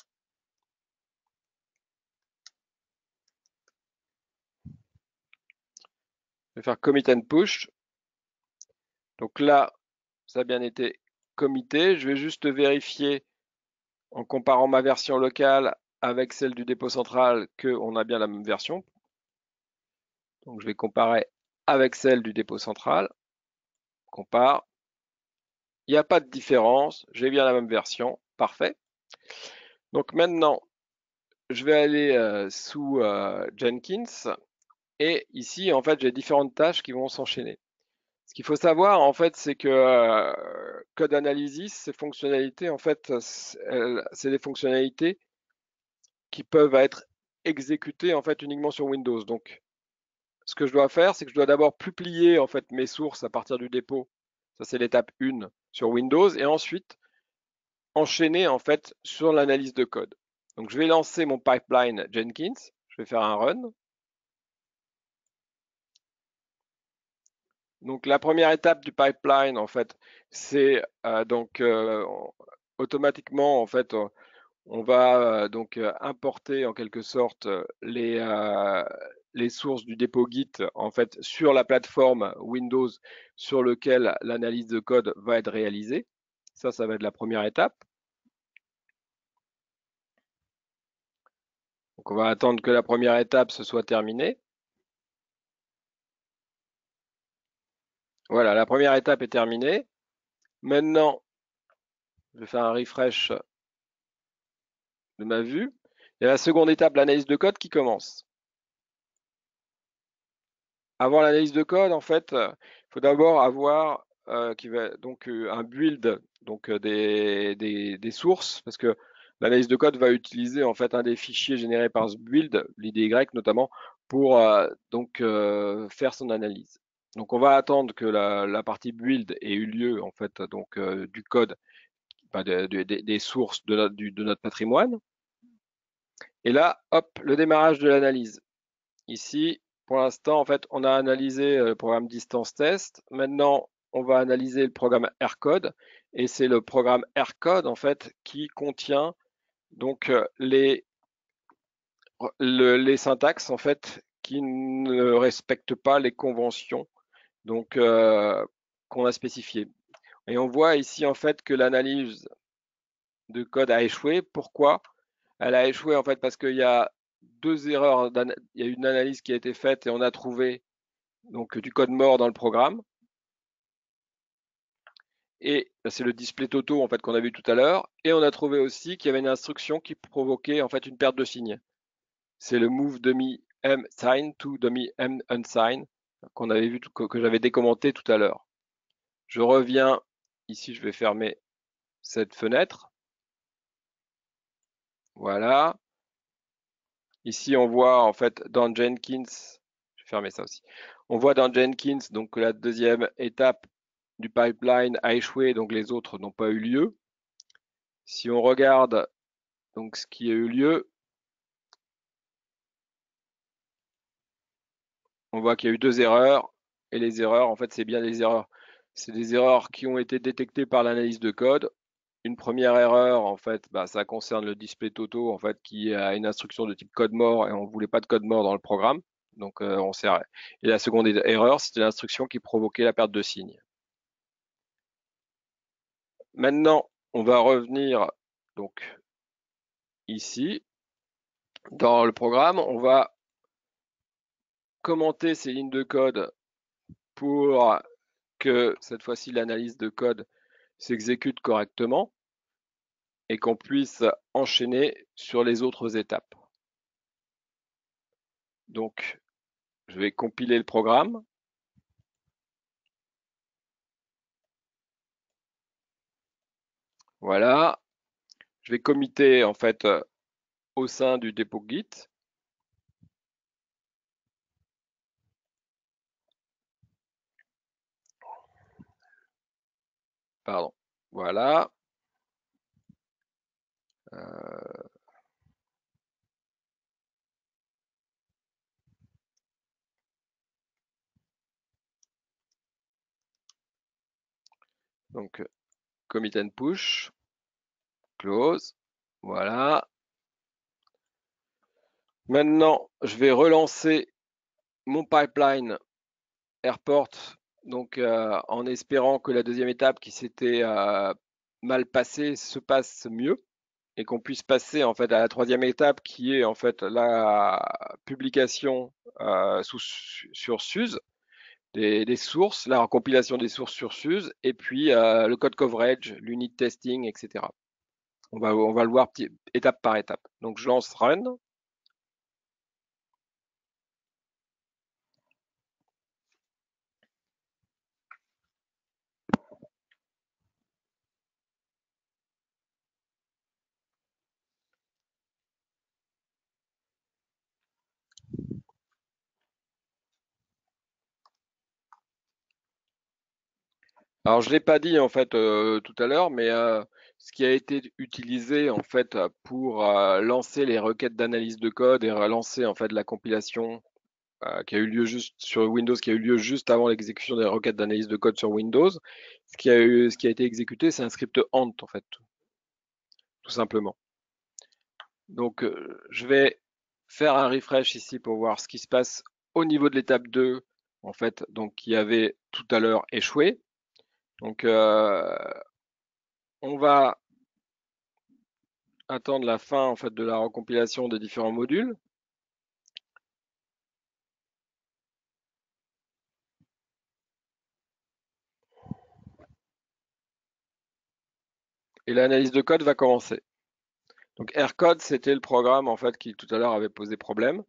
Je vais faire commit and push. Donc là, ça a bien été commité. Je vais juste vérifier en comparant ma version locale avec celle du dépôt central qu'on a bien la même version. Donc je vais comparer avec celle du dépôt central. Compare. Il n'y a pas de différence. J'ai bien la même version. Parfait. Donc maintenant, je vais aller euh, sous euh, Jenkins. Et ici, en fait, j'ai différentes tâches qui vont s'enchaîner. Ce qu'il faut savoir, en fait, c'est que euh, Code Analysis, ces fonctionnalités, en fait, c'est des fonctionnalités qui peuvent être exécutées en fait uniquement sur Windows. Donc, ce que je dois faire, c'est que je dois d'abord publier en fait mes sources à partir du dépôt. Ça, c'est l'étape un sur Windows, et ensuite enchaîner en fait sur l'analyse de code. Donc, je vais lancer mon pipeline Jenkins. Je vais faire un run. Donc la première étape du pipeline, en fait, c'est euh, donc euh, automatiquement, en fait, on va euh, donc euh, importer en quelque sorte les, euh, les sources du dépôt Git en fait sur la plateforme Windows sur lequel l'analyse de code va être réalisée. Ça, ça va être la première étape. Donc on va attendre que la première étape se soit terminée. Voilà, la première étape est terminée. Maintenant, je vais faire un refresh de ma vue. Il y a la seconde étape, l'analyse de code qui commence. Avant l'analyse de code, en fait, il faut d'abord avoir euh, qui va, donc, euh, un build donc, euh, des, des, des sources, parce que l'analyse de code va utiliser en fait un des fichiers générés par ce build, l'I D Y notamment, pour euh, donc euh, faire son analyse. Donc on va attendre que la, la partie build ait eu lieu en fait donc euh, du code, enfin, de, de, de, des sources de notre, du, de notre patrimoine. Et là, hop, le démarrage de l'analyse. Ici, pour l'instant, en fait, on a analysé le programme Distance Test. Maintenant, on va analyser le programme AirCode. Et c'est le programme AirCode, en fait, qui contient donc les, le, les syntaxes, en fait, qui ne respectent pas les conventions donc euh, qu'on a spécifiées. Et on voit ici, en fait, que l'analyse de code a échoué. Pourquoi? Elle a échoué, en fait, parce qu'il y a deux erreurs. Il y a une analyse qui a été faite et on a trouvé donc du code mort dans le programme. Et c'est le display Toto en fait qu'on a vu tout à l'heure. Et on a trouvé aussi qu'il y avait une instruction qui provoquait en fait une perte de signe. C'est le move dummy m sign to dummy m unsign qu'on avait vu, que, que j'avais décommenté tout à l'heure. Je reviens ici, je vais fermer cette fenêtre. Voilà. Ici, on voit en fait dans Jenkins, je vais fermer ça aussi. On voit dans Jenkins donc que la deuxième étape du pipeline a échoué, donc les autres n'ont pas eu lieu. Si on regarde donc ce qui a eu lieu, on voit qu'il y a eu deux erreurs. Et les erreurs, en fait, c'est bien des erreurs. C'est des erreurs qui ont été détectées par l'analyse de code. Une première erreur, en fait, bah, ça concerne le display Toto, en fait, qui a une instruction de type code mort et on ne voulait pas de code mort dans le programme. Donc, euh, on s'est arrêté. Et la seconde erreur, c'était l'instruction qui provoquait la perte de signe. Maintenant, on va revenir donc ici dans le programme. On va commenter ces lignes de code pour que cette fois-ci l'analyse de code s'exécute correctement et qu'on puisse enchaîner sur les autres étapes. Donc, je vais compiler le programme. Voilà. Je vais committer en fait au sein du dépôt Git. Pardon. Voilà. Euh... Donc, commit and push. Close. Voilà. Maintenant, je vais relancer mon pipeline Airport, donc euh, en espérant que la deuxième étape qui s'était euh, mal passée se passe mieux et qu'on puisse passer en fait à la troisième étape qui est en fait la publication euh, sous, sur Suze des, des, sources, la compilation des sources sur Suze et puis euh, le code coverage, l'unit testing, et cetera. On va, on va le voir petit, étape par étape. Donc je lance Run. Alors, je ne l'ai pas dit en fait euh, tout à l'heure, mais euh, ce qui a été utilisé en fait pour euh, lancer les requêtes d'analyse de code et relancer en fait la compilation euh, qui a eu lieu juste sur Windows, qui a eu lieu juste avant l'exécution des requêtes d'analyse de code sur Windows, ce qui a eu, ce qui a été exécuté, c'est un script Ant en fait, tout simplement. Donc, euh, je vais faire un refresh ici pour voir ce qui se passe au niveau de l'étape deux, en fait, donc qui avait tout à l'heure échoué. Donc, euh, on va attendre la fin en fait de la recompilation des différents modules. Et l'analyse de code va commencer. Donc AirCode, c'était le programme en fait qui tout à l'heure avait posé problème,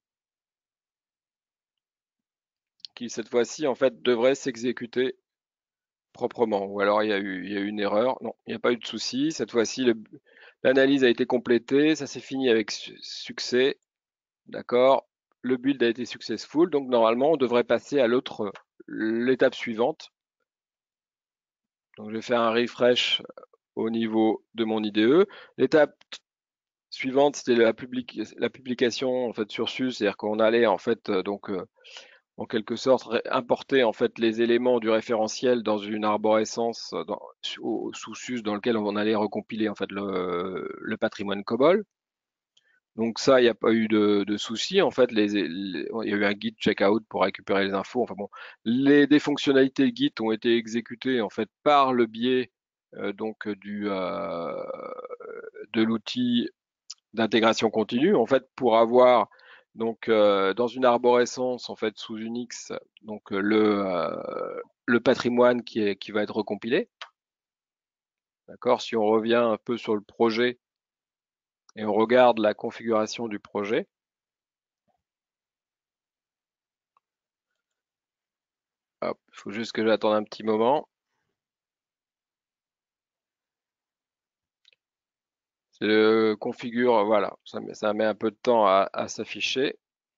qui cette fois-ci en fait devrait s'exécuter proprement. Ou alors il y a eu, il y a eu une erreur. Non, il n'y a pas eu de souci. Cette fois-ci, l'analyse a été complétée, ça s'est fini avec su succès. D'accord. Le build a été successful, donc normalement on devrait passer à l'autre, l'étape suivante. Donc je vais faire un refresh au niveau de mon I D E. L'étape suivante, c'était la, public la, publication en fait sur S U S, c'est-à-dire qu'on allait en fait euh, donc euh, en quelque sorte importer en fait les éléments du référentiel dans une arborescence dans, sous, sous S U S dans lequel on allait recompiler en fait le, le patrimoine COBOL. Donc ça, il n'y a pas eu de, de souci. En fait, les, les- il y a eu un git checkout pour récupérer les infos. Enfin bon, les des fonctionnalités Git ont été exécutées en fait par le biais euh, donc du euh, de l'outil d'intégration continue. En fait, pour avoir donc euh, dans une arborescence en fait sous Unix donc le euh, le patrimoine qui est qui va être recompilé. D'accord. Si on revient un peu sur le projet et on regarde la configuration du projet. Hop, il faut juste que j'attende un petit moment. C'est le configure, voilà, ça met, ça met un peu de temps à, à s'afficher.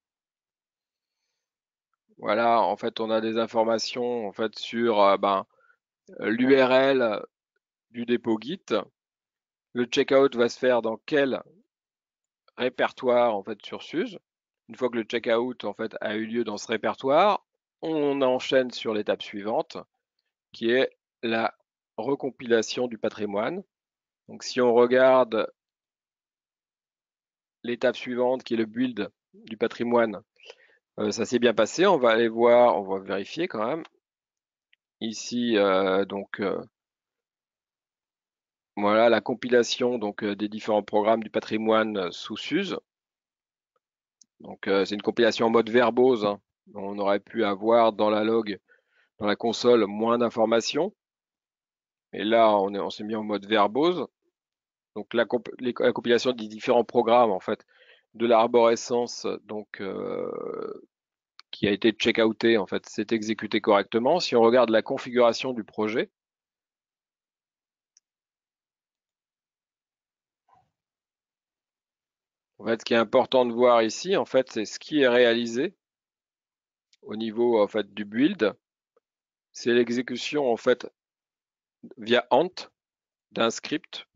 Voilà, en fait, on a des informations en fait sur euh, ben, l'U R L du dépôt Git. Le checkout va se faire dans quel répertoire en fait sur S U S. Une fois que le checkout en fait a eu lieu dans ce répertoire, on enchaîne sur l'étape suivante, qui est la recompilation du patrimoine. Donc, si on regarde l'étape suivante, qui est le build du patrimoine, euh, ça s'est bien passé. On va aller voir, on va vérifier quand même. Ici, euh, donc euh, voilà la compilation donc euh, des différents programmes du patrimoine sous S U S. Donc euh, c'est une compilation en mode verbose, hein. On aurait pu avoir dans la log, dans la console, moins d'informations. Et là, on est, on s'est mis en mode verbose. Donc la, comp les, la compilation des différents programmes en fait de l'arborescence donc euh, qui a été checkouté en fait s'est exécuté correctement. Si on regarde la configuration du projet, en fait, ce qui est important de voir ici, en fait, c'est ce qui est réalisé au niveau en fait du build. C'est l'exécution en fait via Ant d'un script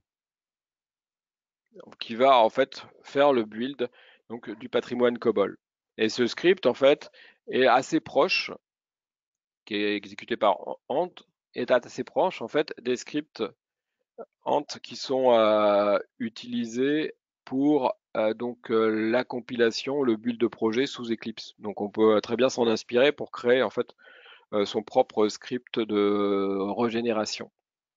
qui va en fait faire le build donc du patrimoine COBOL. Et ce script en fait est assez proche, qui est exécuté par Ant, est assez proche en fait des scripts Ant qui sont euh, utilisés pour euh, donc euh, la compilation, le build de projet sous Eclipse. Donc on peut très bien s'en inspirer pour créer en fait euh, son propre script de régénération.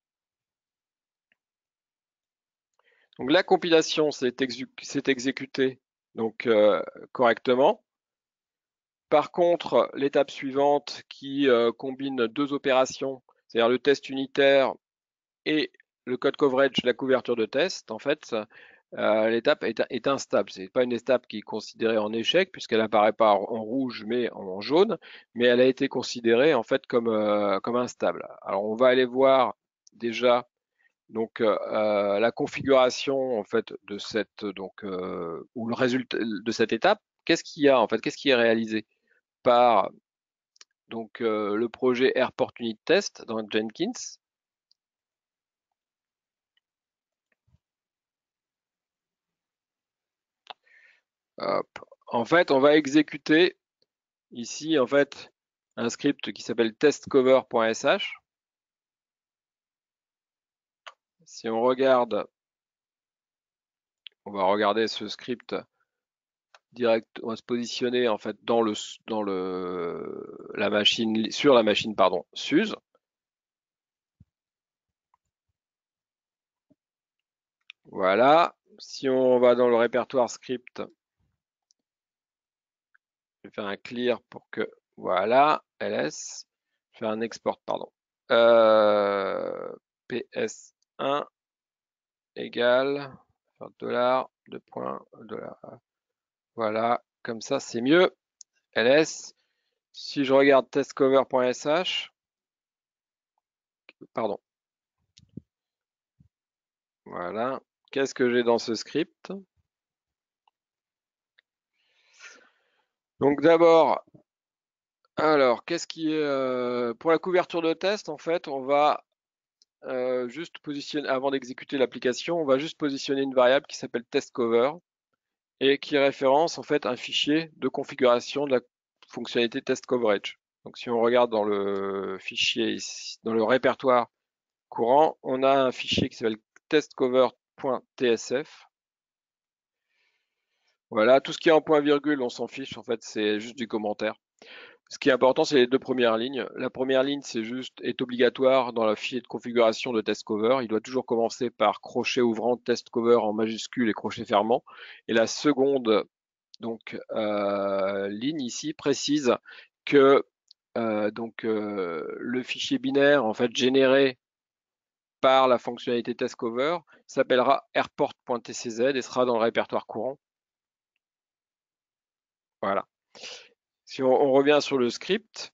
Donc la compilation s'est exécutée donc euh, correctement. Par contre, l'étape suivante qui euh, combine deux opérations, c'est-à-dire le test unitaire et le code coverage, la couverture de test, en fait, euh, l'étape est, est instable. C'est pas une étape qui est considérée en échec puisqu'elle apparaît pas en rouge mais en jaune, mais elle a été considérée en fait comme euh, comme instable. Alors on va aller voir déjà donc euh, la configuration en fait de cette donc euh, ou le résultat de cette étape. Qu'est-ce qu'il y a en fait? Qu'est-ce qui est réalisé par donc euh, le projet Airport Unit Test dans Jenkins? Hop. En fait, on va exécuter ici en fait un script qui s'appelle testcover.sh. Si on regarde, on va regarder ce script direct, on va se positionner en fait dans le dans le la machine sur la machine pardon S U S. Voilà, si on va dans le répertoire script, je vais faire un clear pour que, voilà, ls, je vais faire un export, pardon. Euh, P S un égale, dollar, deux points, dollar. Voilà, comme ça c'est mieux. ls, si je regarde testcover.sh, pardon, voilà, qu'est-ce que j'ai dans ce script? Donc d'abord, alors, qu'est-ce qui est euh, pour la couverture de test, en fait, on va euh, juste positionner, avant d'exécuter l'application, on va juste positionner une variable qui s'appelle testCover et qui référence en fait un fichier de configuration de la fonctionnalité test coverage. Donc si on regarde dans le fichier ici, dans le répertoire courant, on a un fichier qui s'appelle testcover.tsf. Voilà, tout ce qui est en point virgule, on s'en fiche, en fait, c'est juste du commentaire. Ce qui est important, c'est les deux premières lignes. La première ligne, c'est juste, est obligatoire dans la fichier de configuration de testcover. Il doit toujours commencer par crochet ouvrant testcover en majuscule et crochet fermant. Et la seconde donc, euh, ligne ici précise que euh, donc, euh, le fichier binaire en fait généré par la fonctionnalité testcover s'appellera airport.tcz et sera dans le répertoire courant. Voilà. Si on, on revient sur le script,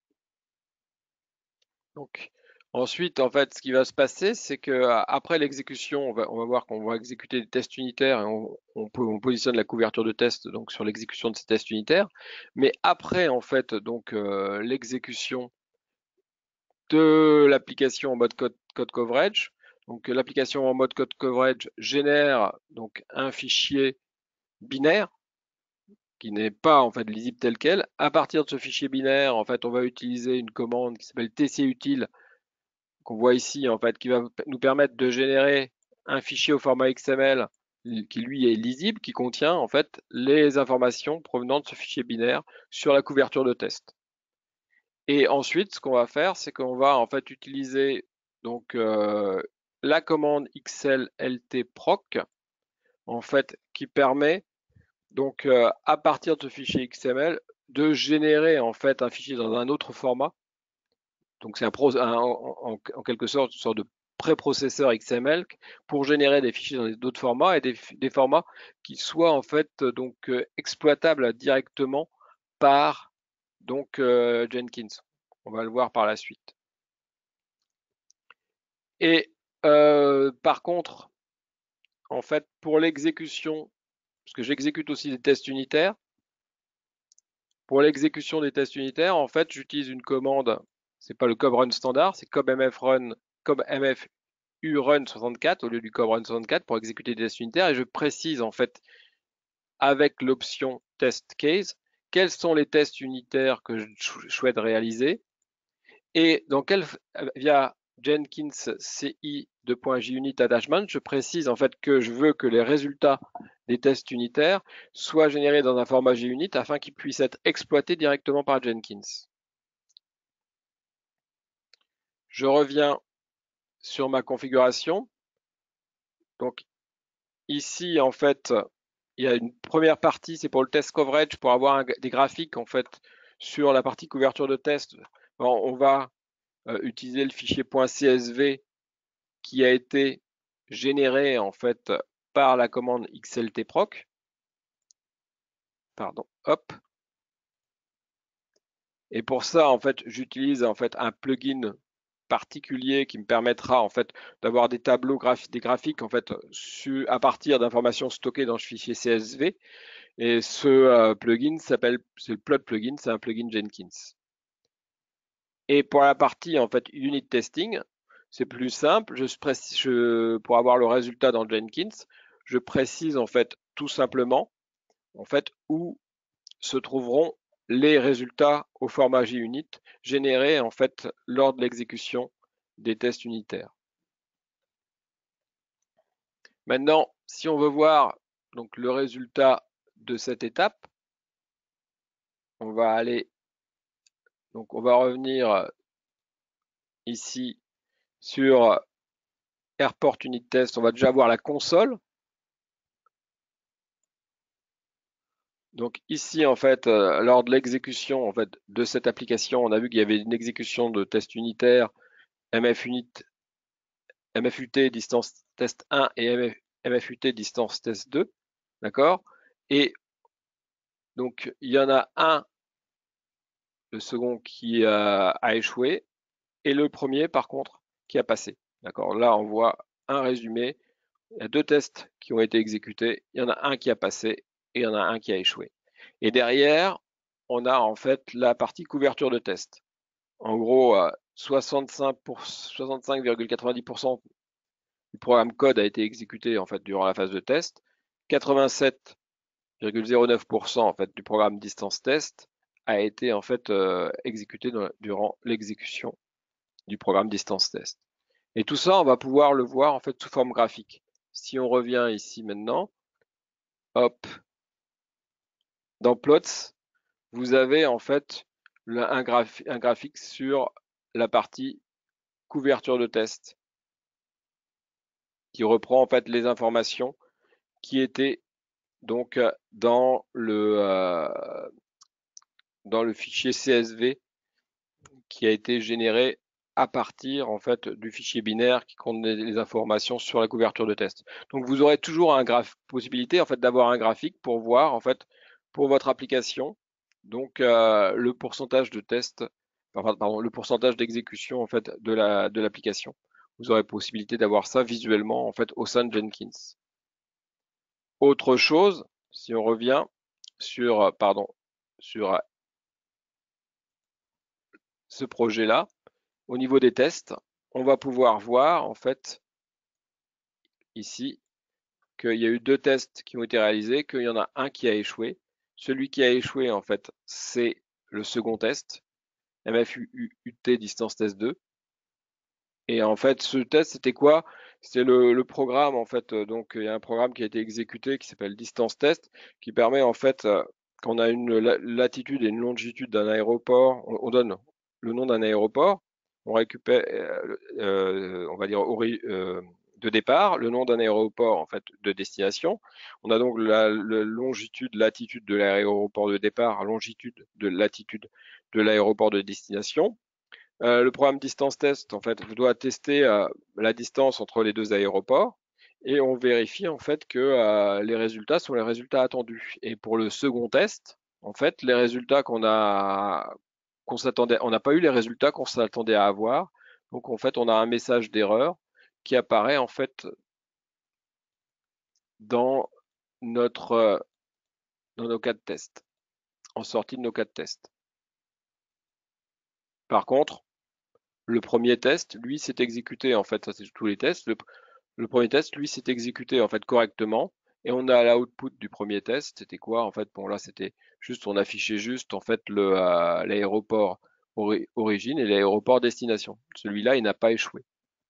donc ensuite, en fait, ce qui va se passer, c'est que après l'exécution, on va, on va voir qu'on va exécuter des tests unitaires et on, on, peut, on positionne la couverture de test donc sur l'exécution de ces tests unitaires. Mais après, en fait, donc euh, l'exécution de l'application en mode code, code coverage, donc l'application en mode code coverage génère donc un fichier binaire qui n'est pas en fait lisible tel quel. À partir de ce fichier binaire, en fait, on va utiliser une commande qui s'appelle tcutile qu'on voit ici, en fait, qui va nous permettre de générer un fichier au format X M L qui lui est lisible, qui contient en fait les informations provenant de ce fichier binaire sur la couverture de test. Et ensuite, ce qu'on va faire, c'est qu'on va en fait utiliser donc euh, la commande xltproc en fait qui permet donc euh, à partir de ce fichier X M L de générer en fait un fichier dans un autre format. Donc c'est un, pro, un en, en, en, quelque sorte une sorte de préprocesseur X M L pour générer des fichiers dans d'autres formats et des, des, formats qui soient en fait donc euh, exploitables directement par donc euh, Jenkins. On va le voir par la suite. Et euh, par contre, en fait, pour l'exécution, parce que j'exécute aussi des tests unitaires, pour l'exécution des tests unitaires, en fait, j'utilise une commande, c'est pas le kobrun standard, c'est kobmfrun, kobmfurun soixante-quatre au lieu du kobrun soixante-quatre pour exécuter des tests unitaires, et je précise en fait avec l'option test case quels sont les tests unitaires que je souhaite réaliser et dans quel, via Jenkins C I deux.junit attachment, je précise en fait que je veux que les résultats des tests unitaires soient générés dans un format JUnit afin qu'ils puissent être exploités directement par Jenkins. Je reviens sur ma configuration. Donc ici, en fait, il y a une première partie, c'est pour le test coverage, pour avoir un, des graphiques en fait sur la partie couverture de test. Bon, on va euh, utiliser le fichier .csv qui a été généré en fait par la commande xltproc. Pardon, hop. Et pour ça, en fait, j'utilise en fait un plugin particulier qui me permettra en fait d'avoir des tableaux graphiques, des graphiques en fait su, à partir d'informations stockées dans ce fichier C S V. Et ce euh, plugin s'appelle, c'est le plot plugin, c'est un plugin Jenkins. Et pour la partie en fait unit testing, c'est plus simple. Je, je, pour avoir le résultat dans Jenkins, je précise en fait tout simplement en fait où se trouveront les résultats au format JUnit générés en fait lors de l'exécution des tests unitaires. Maintenant, si on veut voir donc le résultat de cette étape, on va aller donc on va revenir ici sur Airport Unit Test. On va déjà voir la console. Donc ici, en fait, euh, lors de l'exécution en fait, de cette application, on a vu qu'il y avait une exécution de test unitaire, M F unit, M F U T distance test un et M F, M F U T distance test deux, d'accord? Et donc il y en a un, le second qui a, a échoué, et le premier, par contre, qui a passé. D'accord? Là, on voit un résumé. Il y a deux tests qui ont été exécutés. Il y en a un qui a passé et il y en a un qui a échoué. Et derrière, on a en fait la partie couverture de test. En gros, soixante-cinq virgule quatre-vingt-dix pour cent du programme code a été exécuté en fait durant la phase de test. quatre-vingt-sept virgule zéro neuf pour cent en fait du programme distance test a été en fait euh, exécuté dans, durant l'exécution du programme distance test. Et tout ça, on va pouvoir le voir en fait sous forme graphique. Si on revient ici maintenant, hop, dans plots, vous avez en fait un, graph un graphique sur la partie couverture de test qui reprend en fait les informations qui étaient donc dans le euh, dans le fichier C S V qui a été généré à partir en fait du fichier binaire qui contient les informations sur la couverture de test. Donc vous aurez toujours un graph possibilité en fait d'avoir un graphique pour voir en fait pour votre application donc euh, le pourcentage de test pardon, le pourcentage d'exécution en fait de la de l'application. Vous aurez possibilité d'avoir ça visuellement en fait au sein de Jenkins. Autre chose, si on revient sur pardon sur ce projet-là, au niveau des tests, on va pouvoir voir en fait ici qu'il y a eu deux tests qui ont été réalisés, qu'il y en a un qui a échoué. Celui qui a échoué en fait, c'est le second test, M F U T distance test deux. Et en fait, ce test, c'était quoi? C'est le, le, programme en fait. Donc, il y a un programme qui a été exécuté qui s'appelle distance test, qui permet en fait, quand on a une latitude et une longitude d'un aéroport, on, on donne le nom d'un aéroport, on récupère, euh, euh, on va dire euh, de départ, le nom d'un aéroport en fait de destination. On a donc la, la longitude, latitude de l'aéroport de départ, longitude de latitude de l'aéroport de destination. Euh, le programme distance test, en fait, doit tester euh, la distance entre les deux aéroports et on vérifie en fait que euh, les résultats sont les résultats attendus. Et pour le second test, en fait, les résultats qu'on a, qu'on s'attendait, on n'a pas eu les résultats qu'on s'attendait à avoir. Donc en fait, on a un message d'erreur qui apparaît en fait dans notre, euh, dans nos cas de test, en sortie de nos cas de test. Par contre, le premier test, lui, s'est exécuté en fait, ça c'est tous les tests. Le, Le premier test, lui, s'est exécuté en fait correctement. Et on a l'output du premier test. C'était quoi en fait? Bon là, c'était juste, on affichait juste en fait le euh, l'aéroport ori origine et l'aéroport destination. Celui-là, il n'a pas échoué.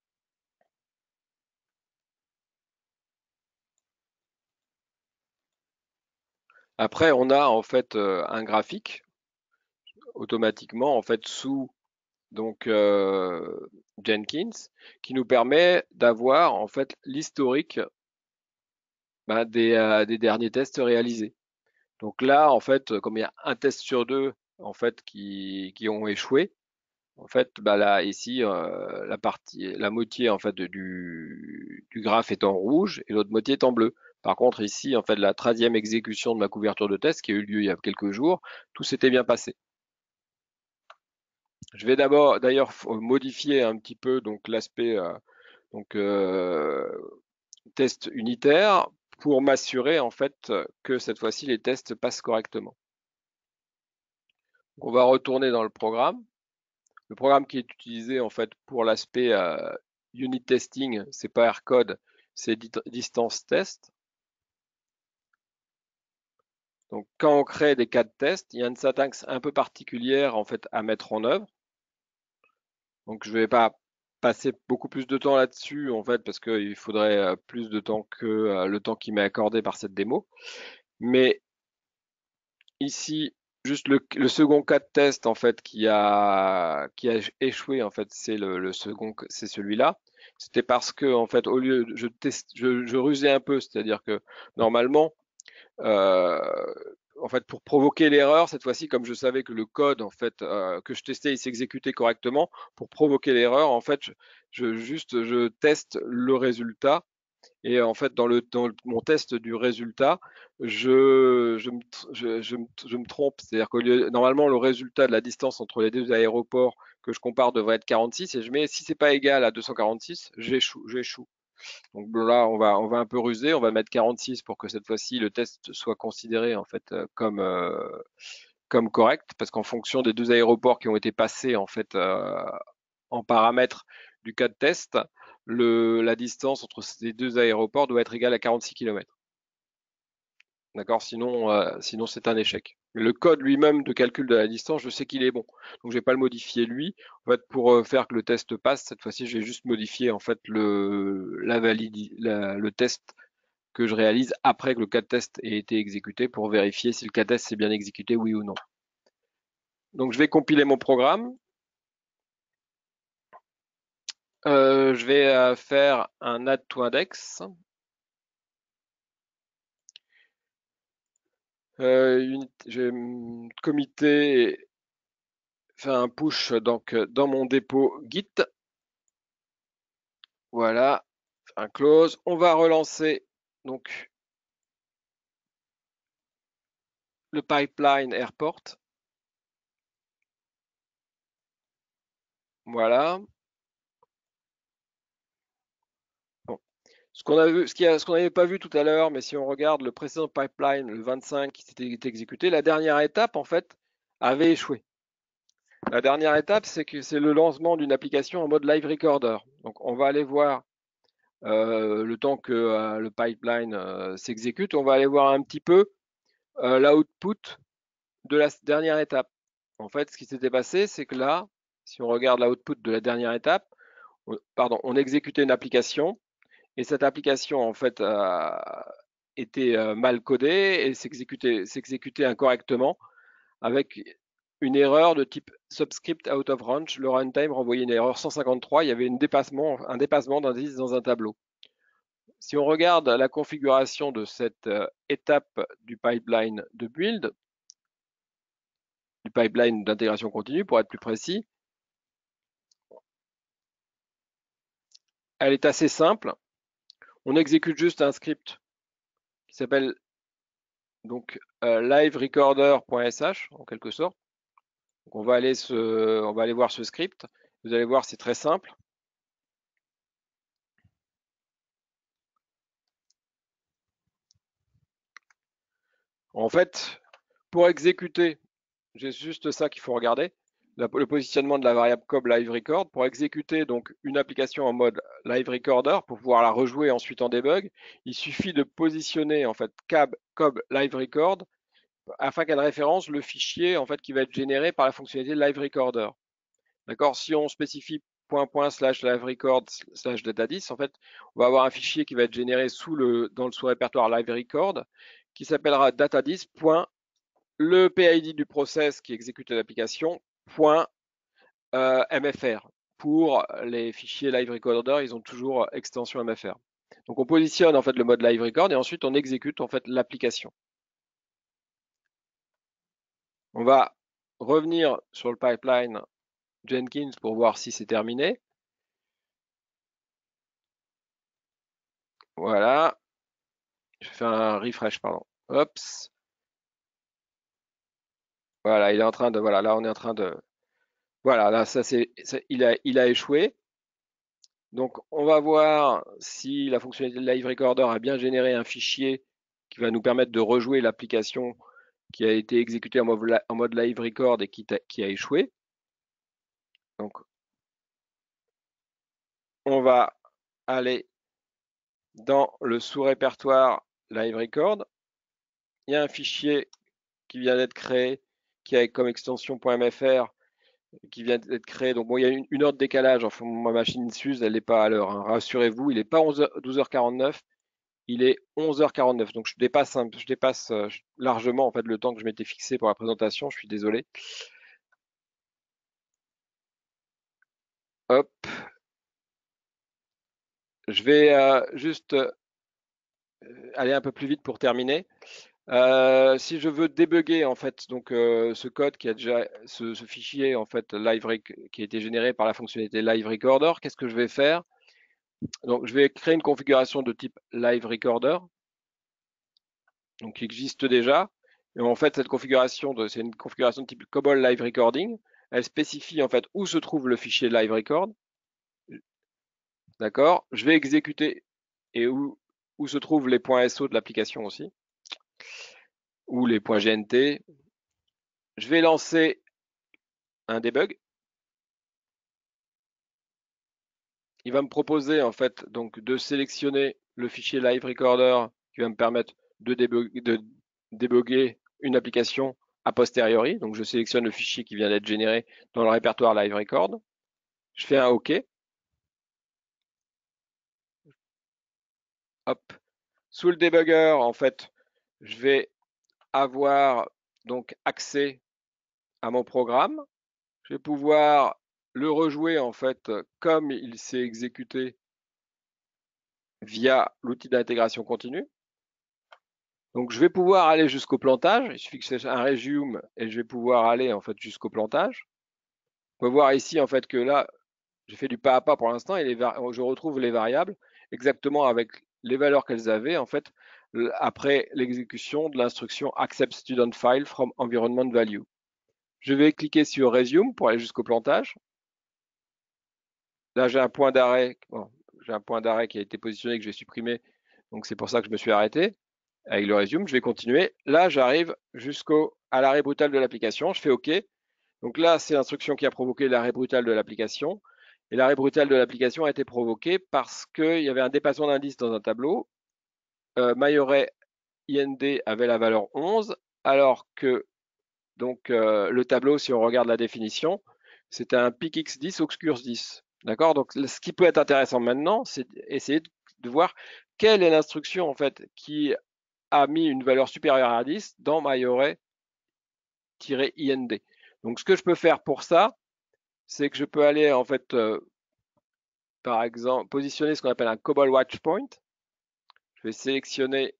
Après, on a en fait euh, un graphique automatiquement en fait sous donc euh, Jenkins qui nous permet d'avoir en fait l'historique ben, des, euh, des derniers tests réalisés. Donc là, en fait, comme il y a un test sur deux en fait qui, qui ont échoué, en fait, bah là ici euh, la partie, la moitié en fait de- du, du graphe est en rouge et l'autre moitié est en bleu. Par contre, ici, en fait, la treizième exécution de ma couverture de test qui a eu lieu il y a quelques jours, tout s'était bien passé. Je vais d'abord, d'ailleurs, modifier un petit peu donc l'aspect euh, donc euh, test unitaire pour m'assurer en fait que cette fois-ci les tests passent correctement. On va retourner dans le programme. Le programme qui est utilisé en fait pour l'aspect euh, unit testing, c'est pas Rcode, c'est distance test. Donc quand on crée des cas de test, il y a une syntaxe un peu particulière en fait à mettre en œuvre. Donc je vais pas passer beaucoup plus de temps là-dessus en fait parce qu'il faudrait euh, plus de temps que euh, le temps qui m'est accordé par cette démo. Mais ici, juste le, le second cas de test en fait qui a qui a échoué en fait, c'est le, le second, c'est celui-là. C'était parce que en fait, au lieu, je teste, je, je rusais un peu, c'est-à-dire que normalement, euh, en fait, pour provoquer l'erreur, cette fois-ci, comme je savais que le code en fait euh, que je testais, il s'exécutait correctement, pour provoquer l'erreur, en fait, je, je- juste je teste le résultat. Et en fait, dans, le, dans le- mon test du résultat, je, je, me, tr- je, je me, je me trompe. C'est-à-dire que normalement, le résultat de la distance entre les deux aéroports que je compare devrait être quarante-six. Et je mets, si c'est pas égal à deux cent quarante-six, j'échoue. j'échoue. Donc là, on va, on va un peu ruser. On va mettre quarante-six pour que cette fois-ci, le test soit considéré en fait euh, comme, euh, comme correct. Parce qu'en fonction des deux aéroports qui ont été passés en fait euh, en paramètres du cas de test, le, la distance entre ces deux aéroports doit être égale à quarante-six kilomètres. D'accord? Sinon, euh, sinon c'est un échec. Le code lui-même de calcul de la distance, je sais qu'il est bon. Donc, je vais pas le modifier lui. En fait, pour euh, faire que le test passe, cette fois-ci, j'ai juste modifié en fait le, la validi- la- le test que je réalise après que le cas de test ait été exécuté pour vérifier si le cas de test s'est bien exécuté, oui ou non. Donc, je vais compiler mon programme. Euh, je vais euh, faire un add to index. Euh, unit- j'ai hum, comité fait un push donc dans mon dépôt Git. Voilà, un close. On va relancer donc le pipeline airport. Voilà. Bon. Ce qu'on a vu, ce qui a- ce qu'on n'avait pas vu tout à l'heure, mais si on regarde le précédent pipeline, le vingt-cinq qui s'était exécuté, la dernière étape en fait avait échoué. La dernière étape, c'est que c'est le lancement d'une application en mode live recorder. Donc on va aller voir euh, le temps que euh, le pipeline euh, s'exécute, on va aller voir un petit peu euh, l'output de la dernière étape. En fait, ce qui s'était passé, c'est que là, si on regarde l'output de la dernière étape, on, pardon, on exécutait une application et cette application en fait a été euh, mal codée et s'exécutait, s'exécutait incorrectement avec une erreur de type subscript out of range. Le runtime renvoyait une erreur cent cinquante-trois. Il y avait une dépassement, un dépassement d'indice dans un tableau. Si on regarde la configuration de cette euh, étape du pipeline de build, du pipeline d'intégration continue pour être plus précis, elle est assez simple. On exécute juste un script qui s'appelle donc euh, liverecorder.sh en quelque sorte. Donc on va aller se, on va aller voir ce script. Vous allez voir, c'est très simple. En fait, pour exécuter, j'ai juste ça qu'il faut regarder, le positionnement de la variable cob live record. Pour exécuter donc une application en mode live recorder, pour pouvoir la rejouer ensuite en debug, il suffit de positionner en fait cab cob live record afin qu'elle référence le fichier en fait qui va être généré par la fonctionnalité live recorder. D'accord? Si on spécifie point point slash live record slash datadis, en fait, on va avoir un fichier qui va être généré sous le, dans le sous-répertoire live record qui s'appellera datadis. Le P I D du process qui exécute l'application, point euh, M F R. Pour les fichiers live recorder, ils ont toujours extension M F R. Donc on positionne en fait le mode live record et ensuite on exécute en fait l'application. On va revenir sur le pipeline Jenkins pour voir si c'est terminé. Voilà. Je fais un refresh, pardon. Oups. Voilà, il est en train de. Voilà, là on est en train de. Voilà, là ça c'est. Il a, il a échoué. Donc, on va voir si la fonctionnalité de Live Recorder a bien généré un fichier qui va nous permettre de rejouer l'application qui a été exécutée en mode, en mode Live Record et qui, qui a échoué. Donc, on va aller dans le sous-répertoire Live Record. Il y a un fichier qui vient d'être créé, qui a comme extension .mfr, qui vient d'être créé. Donc, bon, il y a une, une heure de décalage. Enfin, ma machine Suze, elle n'est pas à l'heure. Hein. Rassurez-vous, il n'est pas douze heures quarante-neuf. Il est onze heures quarante-neuf, donc je dépasse, un, je dépasse euh, largement en fait le temps que je m'étais fixé pour la présentation. Je suis désolé. Hop, je vais euh, juste euh, aller un peu plus vite pour terminer. Euh, si je veux débugger en fait donc euh, ce code qui a déjà ce, ce fichier en fait live qui a été généré par la fonctionnalité live recorder, qu'est-ce que je vais faire? Donc je vais créer une configuration de type live recorder, donc qui existe déjà. Et en fait cette configuration de c'est une configuration de type COBOL live recording. Elle spécifie en fait où se trouve le fichier live record. D'accord? Je vais exécuter et où, où se trouvent les points S O de l'application aussi, ou les points G N T. Je vais lancer un debug. Il va me proposer en fait donc de sélectionner le fichier live recorder qui va me permettre de, débug, de débugger une application a posteriori. Donc je sélectionne le fichier qui vient d'être généré dans le répertoire live record. Je fais un OK. Hop. Sous le debugger, en fait, je vais avoir donc accès à mon programme. Je vais pouvoir le rejouer en fait comme il s'est exécuté via l'outil d'intégration continue. Donc je vais pouvoir aller jusqu'au plantage. Il suffit que je fasse un resume et je vais pouvoir aller en fait jusqu'au plantage. On peut voir ici en fait que là, j'ai fait du pas à pas pour l'instant et les je retrouve les variables exactement avec les valeurs qu'elles avaient en fait après l'exécution de l'instruction accept student file from environment value. Je vais cliquer sur resume pour aller jusqu'au plantage. Là, j'ai un point d'arrêt. Bon, j'ai un point d'arrêt qui a été positionné que je vais supprimer. Donc c'est pour ça que je me suis arrêté avec le resume. Je vais continuer. Là, j'arrive jusqu'au à l'arrêt brutal de l'application. Je fais OK. Donc là, c'est l'instruction qui a provoqué l'arrêt brutal de l'application. Et l'arrêt brutal de l'application a été provoqué parce qu'il y avait un dépassement d'indice dans un tableau. Euh, MyArray I N D avait la valeur onze, alors que donc euh, le tableau, si on regarde la définition, c'était un pic x dix obscurs dix. D'accord? Donc ce qui peut être intéressant maintenant, c'est d'essayer de voir quelle est l'instruction en fait qui a mis une valeur supérieure à dix dans MyArray-I N D. Donc ce que je peux faire pour ça, c'est que je peux aller en fait, euh, par exemple, positionner ce qu'on appelle un COBOL watch point. Je vais sélectionner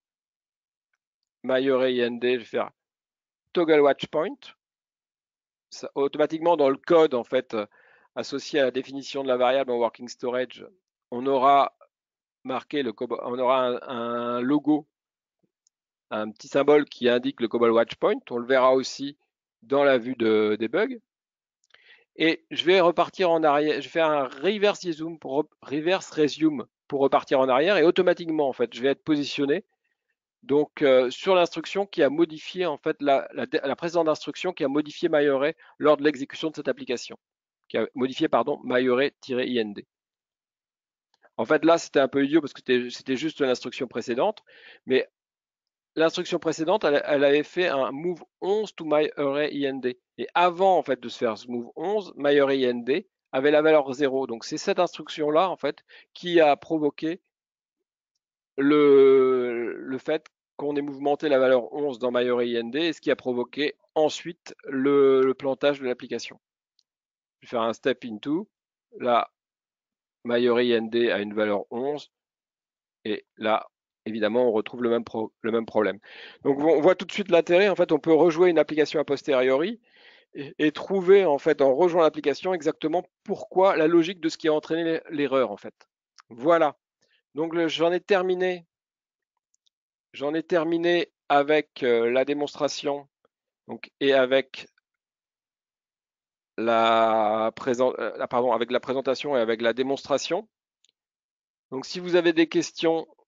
MyArray I N D, je vais faire toggle watch point. Ça, automatiquement dans le code en fait euh, associé à la définition de la variable en working storage, on aura marqué le COBOL, on aura un, un logo, un petit symbole qui indique le COBOL watch point. On le verra aussi dans la vue de debug. Et je vais repartir en arrière, je vais faire un reverse resume pour, reverse resume pour repartir en arrière et automatiquement en fait je vais être positionné donc euh, sur l'instruction qui a modifié en fait la, la, la précédente instruction qui a modifié MyArray lors de l'exécution de cette application, qui a modifié pardon MyArray-I N D. En fait là c'était un peu idiot parce que c'était juste l'instruction précédente, mais l'instruction précédente, elle, elle, avait fait un move onze to MyArray-I N D. Et avant en fait de se faire ce move onze, MyArray-I N D avait la valeur zéro. Donc c'est cette instruction-là en fait qui a provoqué le, le fait qu'on ait mouvementé la valeur onze dans MyArray-I N D et ce qui a provoqué ensuite le, le plantage de l'application. Je vais faire un step into. Là, MyArray-I N D a une valeur onze. Et là, évidemment, on retrouve le même, pro, le même problème. Donc, on voit tout de suite l'intérêt. En fait, on peut rejouer une application a posteriori et, et trouver, en fait, en rejoignant l'application, exactement pourquoi, la logique de ce qui a entraîné l'erreur, en fait. Voilà. Donc, j'en ai terminé. J'en ai terminé avec euh, la démonstration donc, et avec la, présent, euh, pardon, avec la présentation et avec la démonstration. Donc, si vous avez des questions,